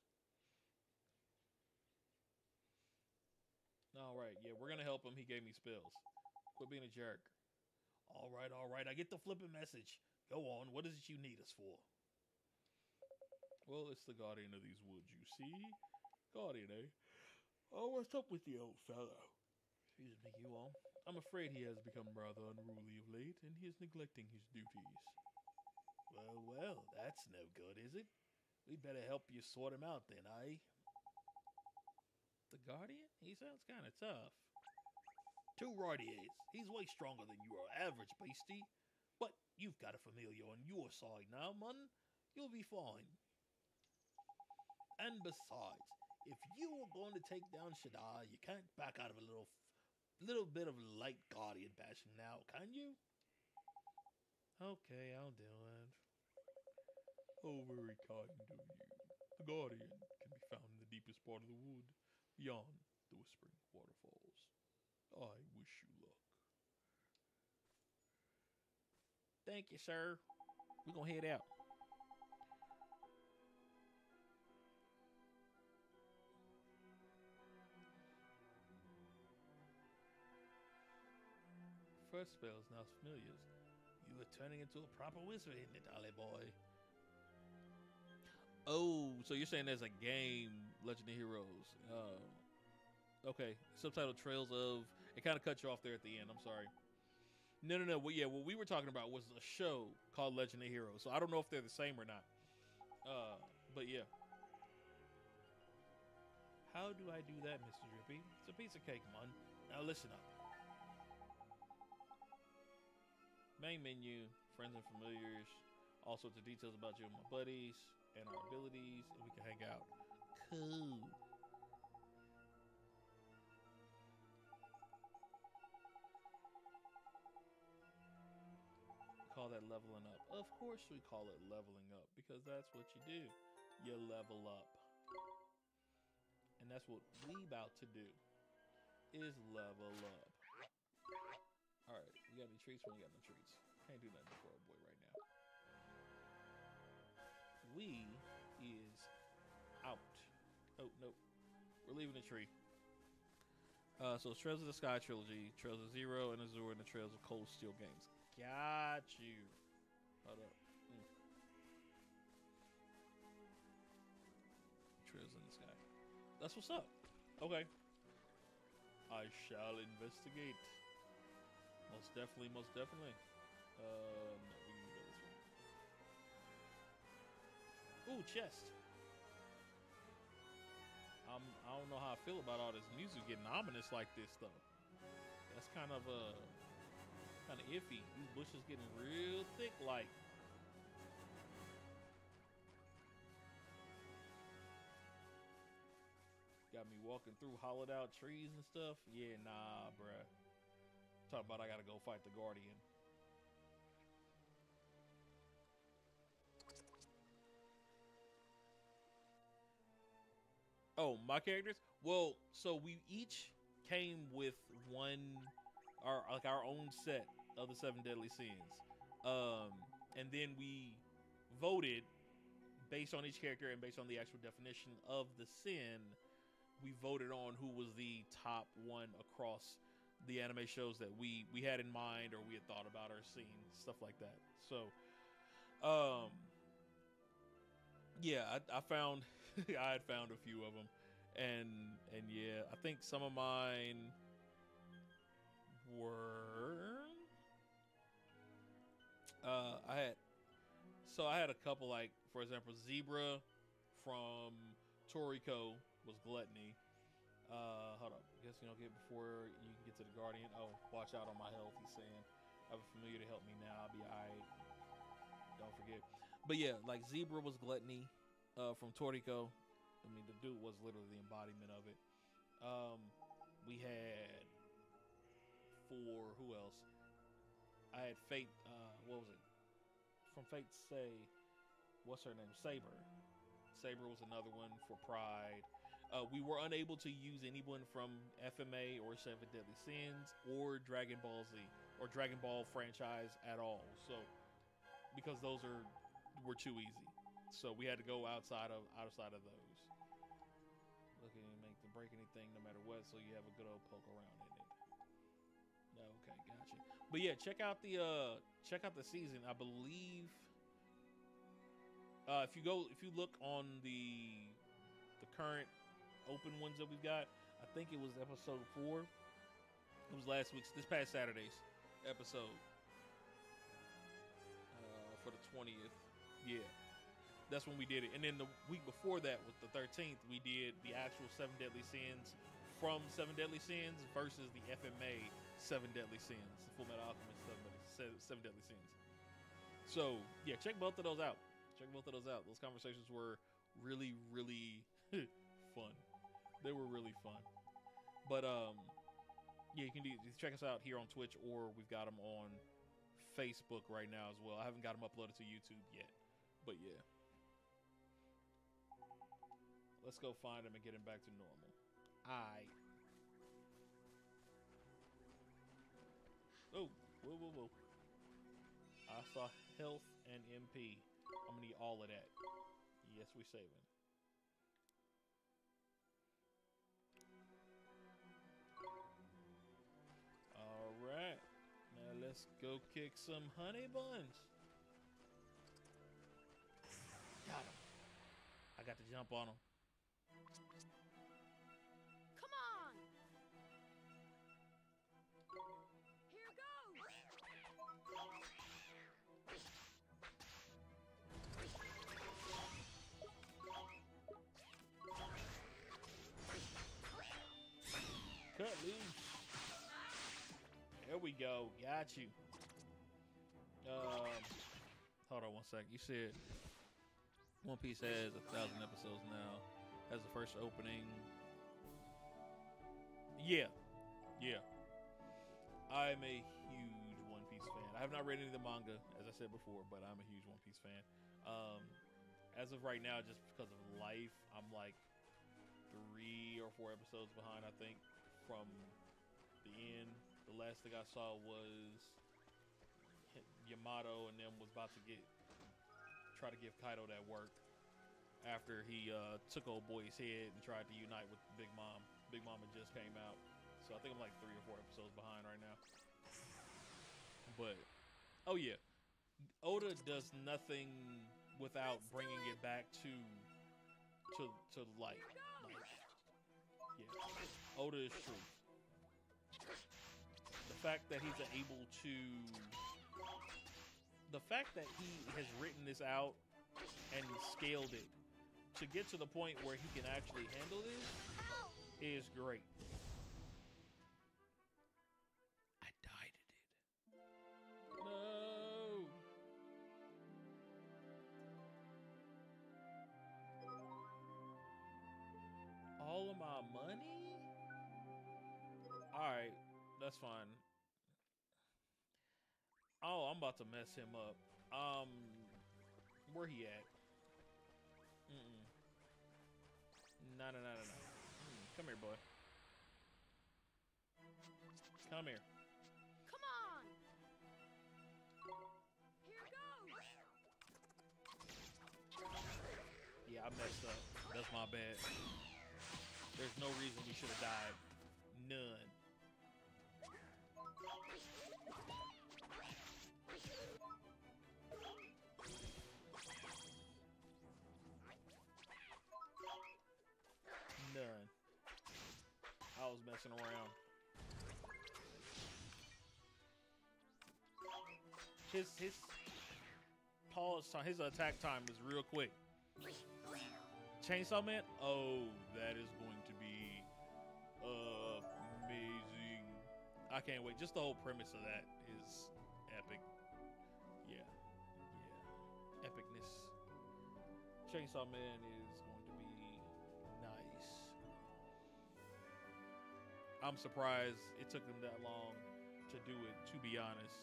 C: All right. Yeah, we're going to help him. He gave me spells. Quit being a jerk. All right. I get the flipping message. Go on. What is it you need us for? Well, it's the guardian of these woods, you see. Guardian, eh? Oh, what's up with the old fellow? Excuse me, you all. I'm afraid he has become rather unruly of late, and he is neglecting his duties. Well, that's no good, is it? We'd better help you sort him out then, eh? The Guardian? He sounds kind of tough. Too right he is. He's way stronger than your average beastie. But you've got a familiar on your side now, man. You'll be fine. And besides, if you are going to take down Shadar, you can't back out of a little bit of light guardian bashing now, can you? Okay, I'll do it. Oh, very kind of you. The guardian can be found in the deepest part of the wood, beyond the Whispering Waterfalls. I wish you luck. Thank you, sir. We're gonna head out. First spell is now familiar. You are turning into a proper wizard, isn't it, Ollie boy? Oh, so you're saying there's a game, Legend of Heroes. Okay. Subtitle Trails of... It kind of cut you off there at the end. I'm sorry. No. Well, yeah, what we were talking about was a show called Legend of Heroes. So I don't know if they're the same or not. But yeah. How do I do that, Mr. Drippy? It's a piece of cake, man. Now listen up. Main menu, friends and familiars, all sorts of details about you and my buddies, and our abilities, and we can hang out. Cool. Call that leveling up. Of course we call it leveling up, because that's what you do. You level up. And that's what we about to do, is level up. Alright, we got any treats? We ain't got no treats. Can't do nothing for our boy right now. We is out. Oh, nope. We're leaving the tree. So it's Trails of the Sky Trilogy, Trails of Zero and Azure, and the Trails of Cold Steel games. Got you. Hold up. Trails in the Sky. That's what's up. Okay. I shall investigate. Most definitely, most definitely. No, we can go this way. Ooh, chest. I don't know how I feel about all this music getting ominous like this, though. That's kind of iffy. These bushes getting real thick, like. Got me walking through hollowed out trees and stuff. Yeah, nah, bruh. Talk about I gotta go fight the Guardian. Oh, my characters? Well, so we each came with our own set of the 7 deadly sins. And then we voted based on each character and based on the actual definition of the sin. We voted on who was the top one across the anime shows that we had in mind, or we had thought about, or seen, stuff like that. So, yeah, I found I had found a few of them, and yeah, I think some of mine were I had a couple, like, for example, Zebra from Toriko was Gluttony. Hold up. I guess, get before you can get to the Guardian. Oh, watch out on my health, he's saying. I have a familiar to help me now. I'll be alright. Don't forget. But yeah, like Zebra was Gluttony from Toriko. I mean, the dude was literally the embodiment of it. We had who else? I had Fate, what was it? From Fate Say, what's her name? Saber. Saber was another one for Pride. We were unable to use anyone from FMA or 7 Deadly Sins or Dragon Ball Z or Dragon Ball franchise at all. So, because those were too easy. So we had to go outside of those. Looking to make them break anything no matter what, so you have a good old poke around in it. No, okay, gotcha. But yeah, check out the season. I believe if you look on the current open ones that we've got, I think it was episode 4. It was this past Saturday's episode for the 20th. Yeah, that's when we did it. And then the week before that, with the 13th, we did the actual 7 Deadly Sins from 7 Deadly Sins versus the FMA Seven Deadly Sins. The Full Metal Alchemist Seven Deadly Sins. So yeah, check both of those out. Those conversations were really, really fun. They were really fun. But yeah, you can check us out here on Twitch, or we've got them on Facebook right now as well. I haven't got them uploaded to YouTube yet, but yeah. Let's go find him and get him back to normal. Aight. Oh, whoa. I saw health and MP. I'm gonna need all of that. Yes, we saving. Alright. Now let's go kick some honey buns. Got him. I got to jump on him.
D: Come on! Here goes!
C: Cut loose. There we go. Got you. Hold on one sec. You said One Piece has 1,000 episodes now. Has the first opening. Yeah. I'm a huge One Piece fan. I have not read any of the manga, as I said before, but I'm a huge One Piece fan. As of right now, just because of life, I'm like 3 or 4 episodes behind, I think, from the end. The last thing I saw was Yamato, and then was about to try to give Kaido that work after he took old boy's head and tried to unite with Big Mom. Big Mama just came out, so I think I'm like 3 or 4 episodes behind right now. But oh yeah, Oda does nothing without bringing it back to light. Yeah, Oda is true. The fact that he's able to, the fact that he has written this out and scaled it to get to the point where he can actually handle this is great. I died at it. No. All of my money? Alright, that's fine. Oh, I'm about to mess him up. Where he at? No. Come here, boy. Come here.
D: Come on! Here goes!
C: Yeah, I messed up. That's my bad. There's no reason we should have died. None. None. I was messing around. His pause time, his attack time is real quick. Chainsaw Man? Oh, that is going to be amazing. I can't wait. Just the whole premise of that is epic. Yeah. Epicness. Chainsaw Man is going to be nice. I'm surprised it took them that long to do it, to be honest.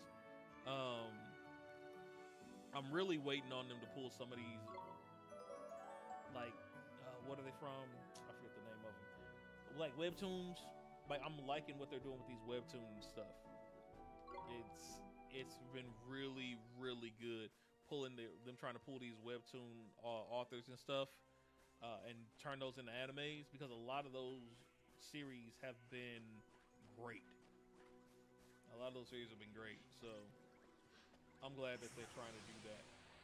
C: I'm really waiting on them to pull some of these, like, what are they from? I forget the name of them. Like webtoons. Like, I'm liking what they're doing with these webtoon stuff. It's been really, really good. Them trying to pull these webtoon authors and stuff, and turn those into animes, because a lot of those series have been great. So I'm glad that they're trying to do that.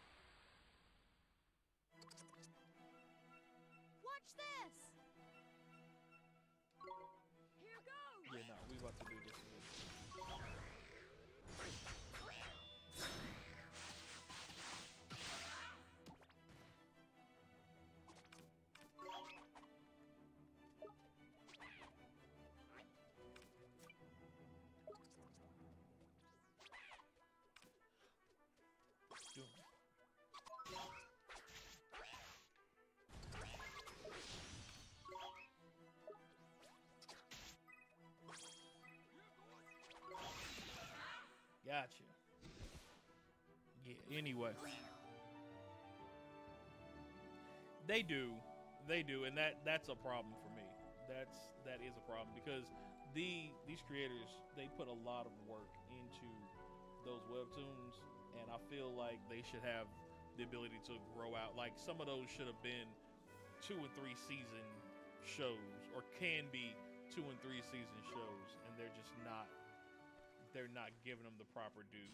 D: Watch this! Here goes!
C: Yeah, no, we about to do this. Gotcha. Yeah, anyway. They do, and that's a problem for me. That is a problem because these creators, they put a lot of work into those webtoons, and I feel like they should have the ability to grow out. Like some of those should have been 2 and 3 season shows, or can be 2 and 3 season shows, and they're just not. They're not giving them the proper due.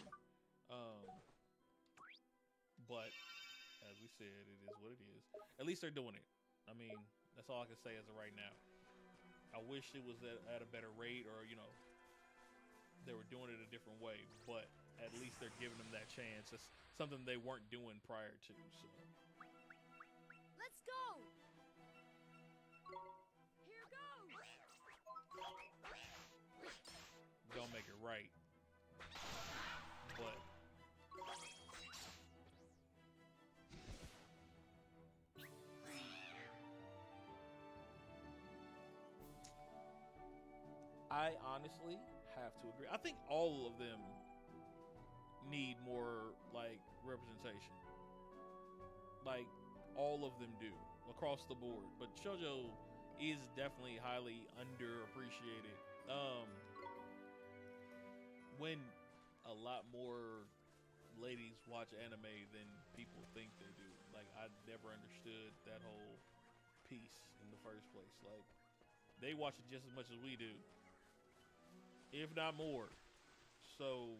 C: But as we said, it is what it is. At least they're doing it. I mean, that's all I can say as of right now. I wish it was at a better rate, or they were doing it a different way. But at least they're giving them that chance. It's something they weren't doing prior to. So.
J: Let's go.
I: Here goes.
C: Don't make it right. But I honestly have to agree. I think all of them need more like representation. Like all of them do across the board. But shoujo is definitely highly underappreciated. When a lot more ladies watch anime than people think they do. Like I never understood that whole piece in the first place. Like they watch it just as much as we do, if not more. So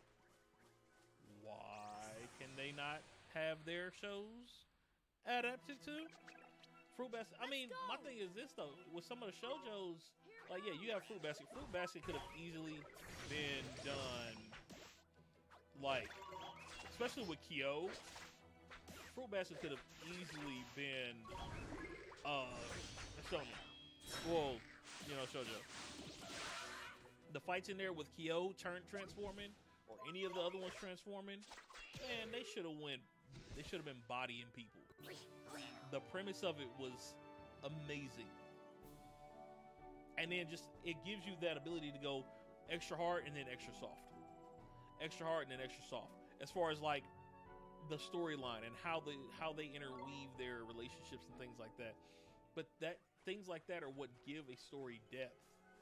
C: why can they not have their shows adapted to Fruit Basket? I mean, my thing is this though, with some of the shoujos, like yeah, you have Fruit Basket. Fruit Basket could have easily been done, like, especially with Kyo. Fruit Basket could have easily been shonen. Well, shoujo. The fights in there with Kyo transforming, or any of the other ones transforming, man, they should have been bodying people. The premise of it was amazing. And then it gives you that ability to go extra hard and then extra soft. Extra hard and then extra soft. As far as like the storyline and how they interweave their relationships and things like that. But things like that are what give a story depth.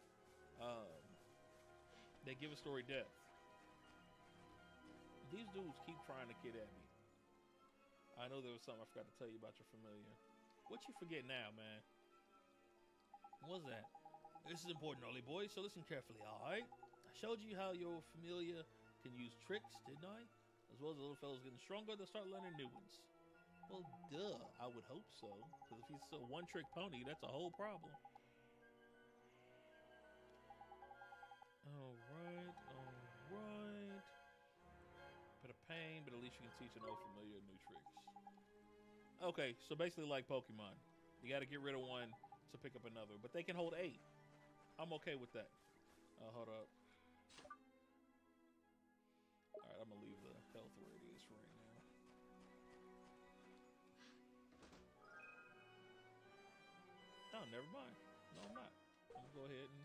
C: They give a story depth. These dudes keep trying to get at me. I know there was something I forgot to tell you about your familiar. What you forget now, man? What's that? This is important, Ollie boy, so listen carefully, alright? I showed you how your familiar can use tricks, didn't I? As well as the little fella's getting stronger, they'll start learning new ones. Well, duh, I would hope so. Because if he's a one-trick pony, that's a whole problem. Alright. Bit of pain, but at least you can teach an old familiar new tricks. Okay, so basically like Pokemon. You gotta get rid of one to pick up another. But they can hold 8. I'm okay with that. Hold up. Alright, I'm gonna leave the health where it is for right now. Oh, never mind. No, I'm not. I'm gonna go ahead and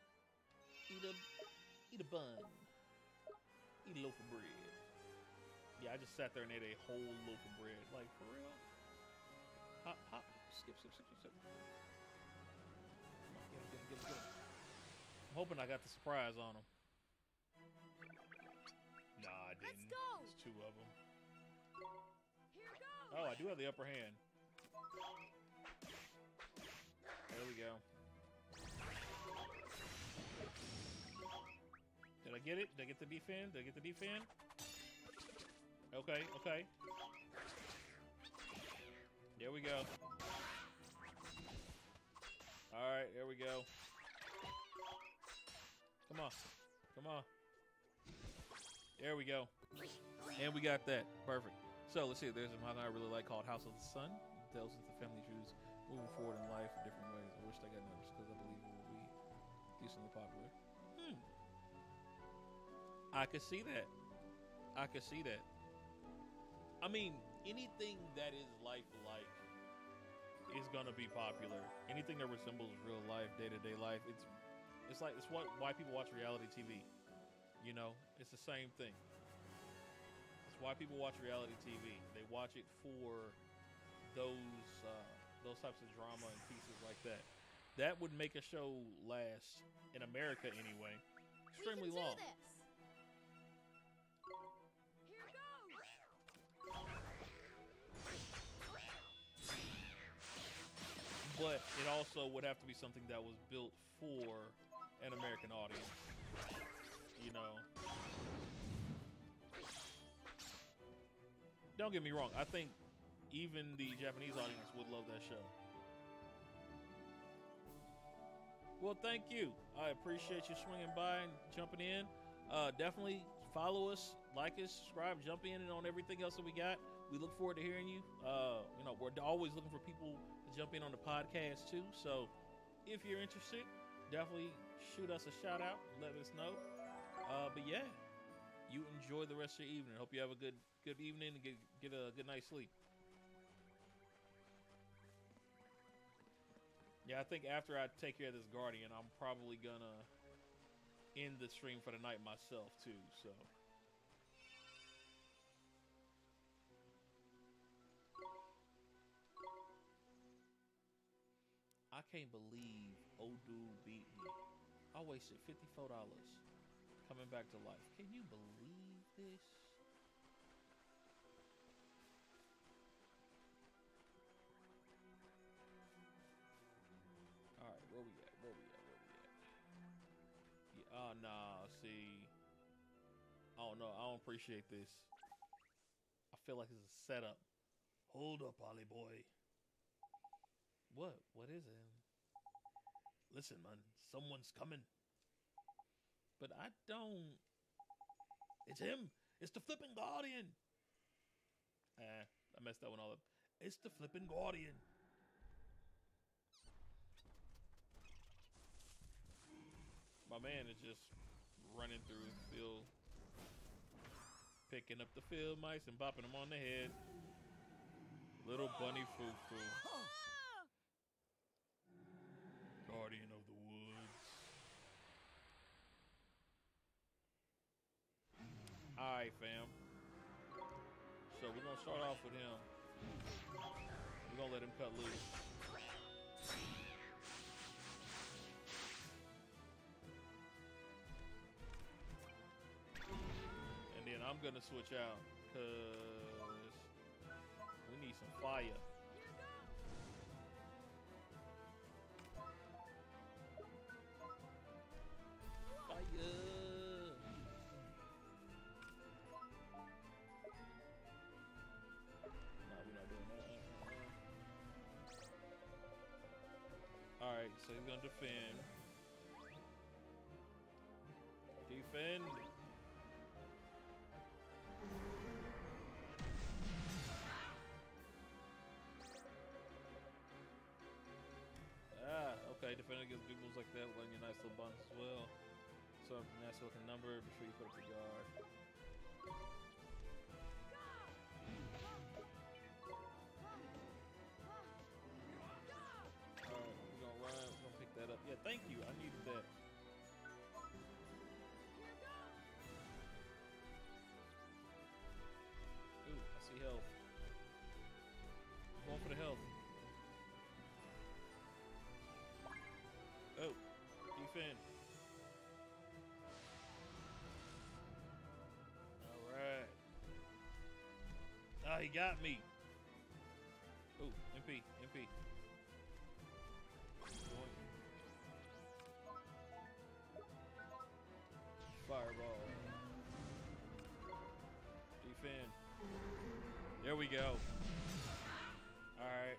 C: eat a bun. Eat a loaf of bread. Yeah, I just sat there and ate a whole loaf of bread. Like, for real? Hop, hop. Skip. Come on, get him. I'm hoping I got the surprise on him. Nah, I didn't.
J: Let's go.
C: There's 2 of them.
I: Here goes.
C: Oh, I do have the upper hand. There we go. Did I get it? Did I get the defend? Okay. There we go. Alright, there we go. Come on. There we go. And we got that. Perfect. So let's see. There's a manga I really like called House of the Sun. It tells us the family trees moving forward in life in different ways. I wish I got noticed because I believe it will be decently popular. I could see that. I mean, anything that is lifelike is gonna be popular. Anything that resembles real life, day-to-day life, it's why people watch reality TV. It's the same thing. That's why people watch reality TV. They watch it for those types of drama and pieces like that. That would make a show last, in America anyway, extremely long. But it also would have to be something that was built for an American audience. You know. Don't get me wrong. I think even the Japanese audience would love that show. Well, thank you. I appreciate you swinging by and jumping in. Definitely follow us, like us, subscribe, jump in on everything else that we got. We look forward to hearing you. You know, we're always looking for people to jump in on the podcast too. So if you're interested, definitely shoot us a shout out. Let us know. But yeah, you enjoy the rest of your evening. Hope you have a good evening and get a good night's sleep. Yeah, I think after I take care of this Guardian, I'm probably gonna end the stream for the night myself too. So. I can't believe Odu beat me. I wasted $54 coming back to life. Can you believe this? Alright, where we at? Yeah, oh, nah, see. Oh, no, I don't appreciate this. I feel like it's a setup. Hold up, Ollie boy. What? What is it? Listen, man, someone's coming. But I don't... It's him! It's the flipping Guardian! I messed that one all up. It's the flipping Guardian. My man is just running through his field, picking up the field mice and bopping them on the head. Little bunny foo-foo. Guardian of the woods. Alright, fam. So we're gonna start off with him. We're gonna let him cut loose. And then I'm gonna switch out because we need some fire. Alright, so he's gonna defend. Defend. Okay, defending against big moves like that, letting your nice little bonus as well. So if nice looking number, be sure you put up the guard. Alright, we're gonna run, we're gonna pick that up. Yeah, thank you, I needed that. Ooh, I see health. I'm going for the health. Oh, defend. Alright. Ah, he got me. Oh, MP. Fireball. Defend. There we go. Alright.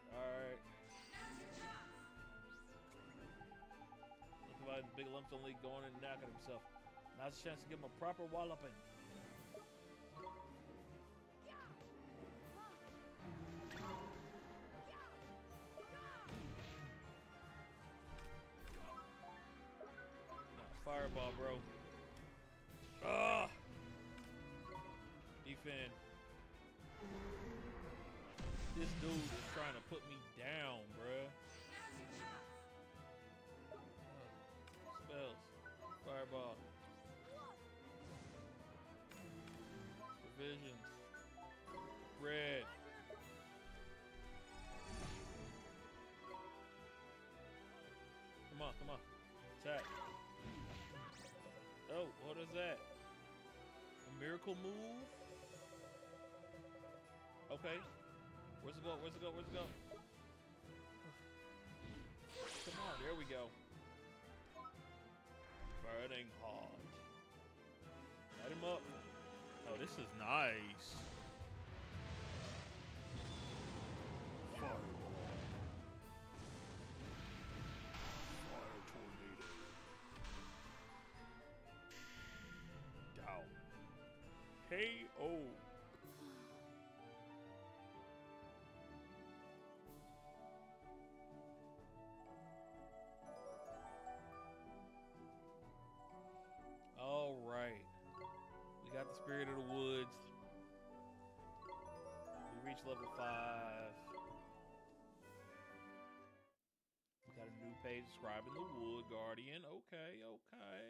C: Look like big lumps only going and knocking himself. Now's a chance to give him a proper walloping. Fireball, bro. Ah! Defend. This dude is trying to put me down, bruh. Spells. Fireball. visions. Red. Come on, come on. Attack. Oh, what is that? A miracle move? Okay. Where's it go? Where's it go? Where's it go? Come on, there we go. Burning hot. Light him up. Oh, this is nice. Fireball. Fire tornado. Down. K.O. All right. We got the Spirit of the Woods. We reached level 5. We got a new page describing the Wood Guardian. Okay, okay.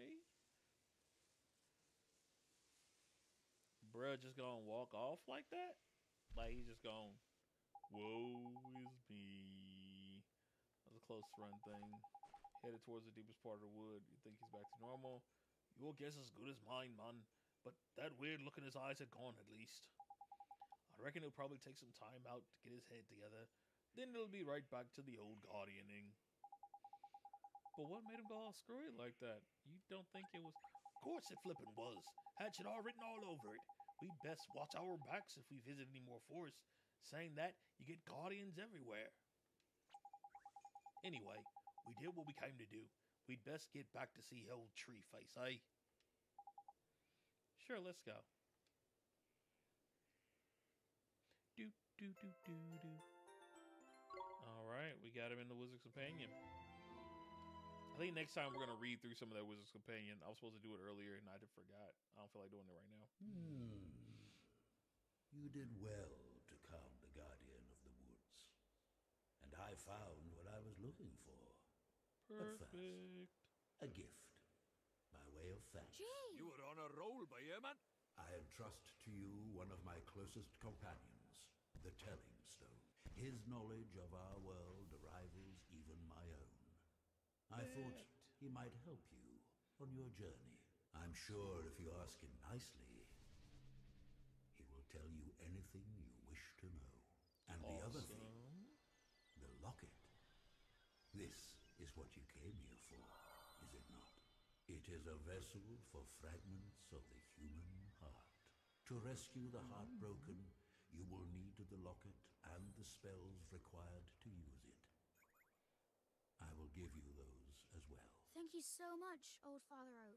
C: Bruh just gonna walk off like that? Like he's just gonna, woe is me. That was a close run thing. Headed towards the deepest part of the wood. You think he's back to normal? Your guess is as good as mine, man. But that weird look in his eyes had gone, at least. I reckon he'll probably take some time out to get his head together. Then it'll be right back to the old guardianing. But what made him go all screwy like that? You don't think it was... Of course it flippin' was. Had shit all written all over it. We'd best watch our backs if we visit any more forests. Saying that, you get guardians everywhere. Anyway, we did what we came to do. We'd best get back to see old Tree Face, eh? Sure, let's go. Do, do, do, do, do. Alright, we got him in the Wizard's Companion. I think next time we're going to read through some of that Wizard's Companion. I was supposed to do it earlier and I just forgot. I don't feel like doing it right now.
L: You did well to calm the Guardian of the Woods. And I found what I was looking for.
C: Perfect.
L: But first, a gift. By way of thanks.
D: Gee!
H: You were on a roll by here, man.
L: I entrust to you one of my closest companions, the Telling Stone. His knowledge of our world rivals even my own. I thought he might help you on your journey. I'm sure if you ask him nicely, he will tell you anything you wish to know. And the other thing, the locket. This is what you came here for, is it not? It is a vessel for fragments of the human heart. To rescue the heartbroken, you will need the locket and the spells required to use it. I will give you those as well.
J: Thank you so much, Old Father Oak.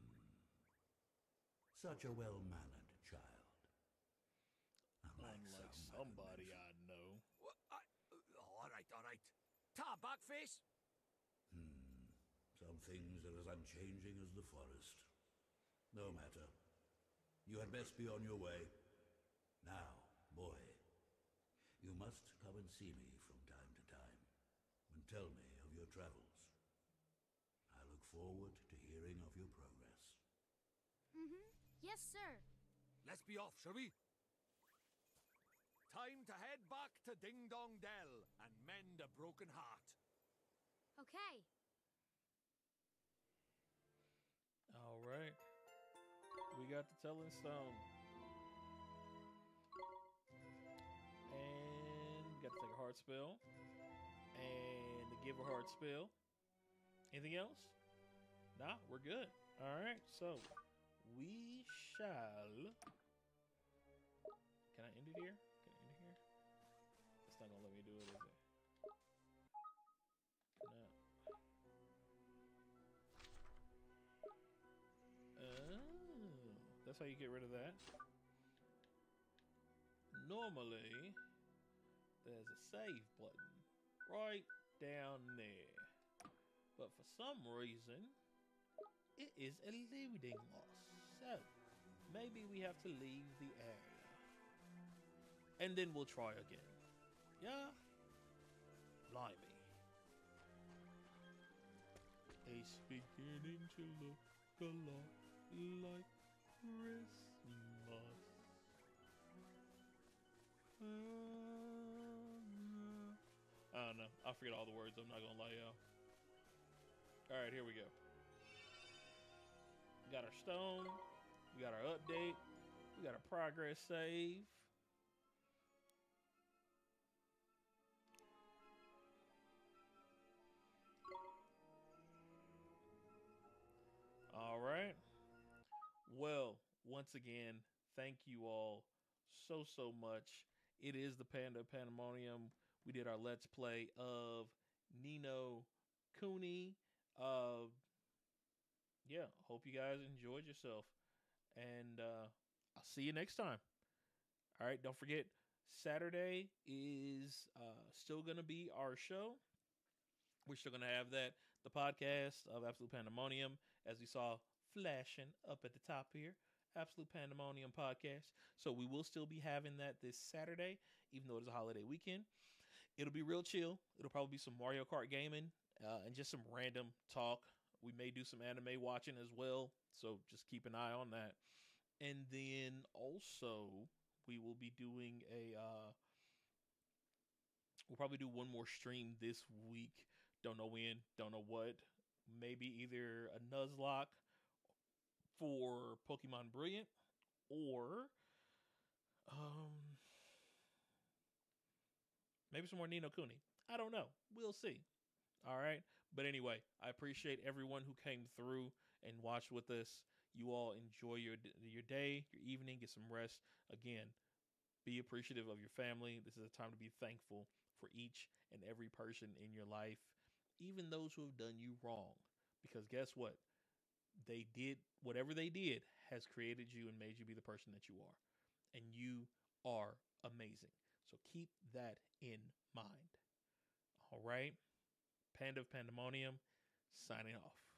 L: Such a well-mannered child.
C: Unlike somebody I know.
H: All right, all right. Ta, backface.
L: Some things are as unchanging as the forest. No matter. You had best be on your way. Now, boy, you must come and see me from time to time, and tell me of your travels. I look forward to hearing of your progress.
J: Yes, sir.
H: Let's be off, shall we? Time to head back to Ding Dong Dell and mend a broken heart.
J: Okay.
C: All right. We got the Telling Stone. And got to take a heart spell. And to give a heart spell. Anything else? Nah, we're good. All right, so we shall... Can I end it here? Can I end it here? It's not gonna let me do it, is it? No. Oh, that's how you get rid of that. Normally, there's a save button right down there. But for some reason, it is eluding us. So, maybe we have to leave the area. And then we'll try again. Yeah? Blimey. It's beginning to look a lot like Christmas. I don't know. I forget all the words. I'm not gonna lie, y'all. All right, here we go. We got our stone. We got our update. We got a progress save. All right. Well, once again, thank you all so much. It is the Pandemonium. We did our Let's Play of Nino Kuni. Yeah, hope you guys enjoyed yourself. And I'll see you next time. All right, don't forget, Saturday is still going to be our show. We're still going to have that, the podcast of Absolute Pandemonium, as we saw flashing up at the top here. Absolute Pandemonium podcast. So we will still be having that this Saturday, even though it's a holiday weekend. It'll be real chill. It'll probably be some Mario Kart gaming and just some random talk. We may do some anime watching as well. So just keep an eye on that. And then also we will be doing we'll probably do one more stream this week. Don't know when, don't know what. Maybe either a Nuzlocke for Pokemon Brilliant or maybe some more Nino Kuni. I don't know. We'll see. All right. But anyway, I appreciate everyone who came through and watched with us. You all enjoy your day, your evening, get some rest. Again, be appreciative of your family. This is a time to be thankful for each and every person in your life, even those who have done you wrong. Because guess what? They did, whatever they did has created you and made you be the person that you are. And you are amazing. So keep that in mind. All right. Panda of Pandemonium, signing off.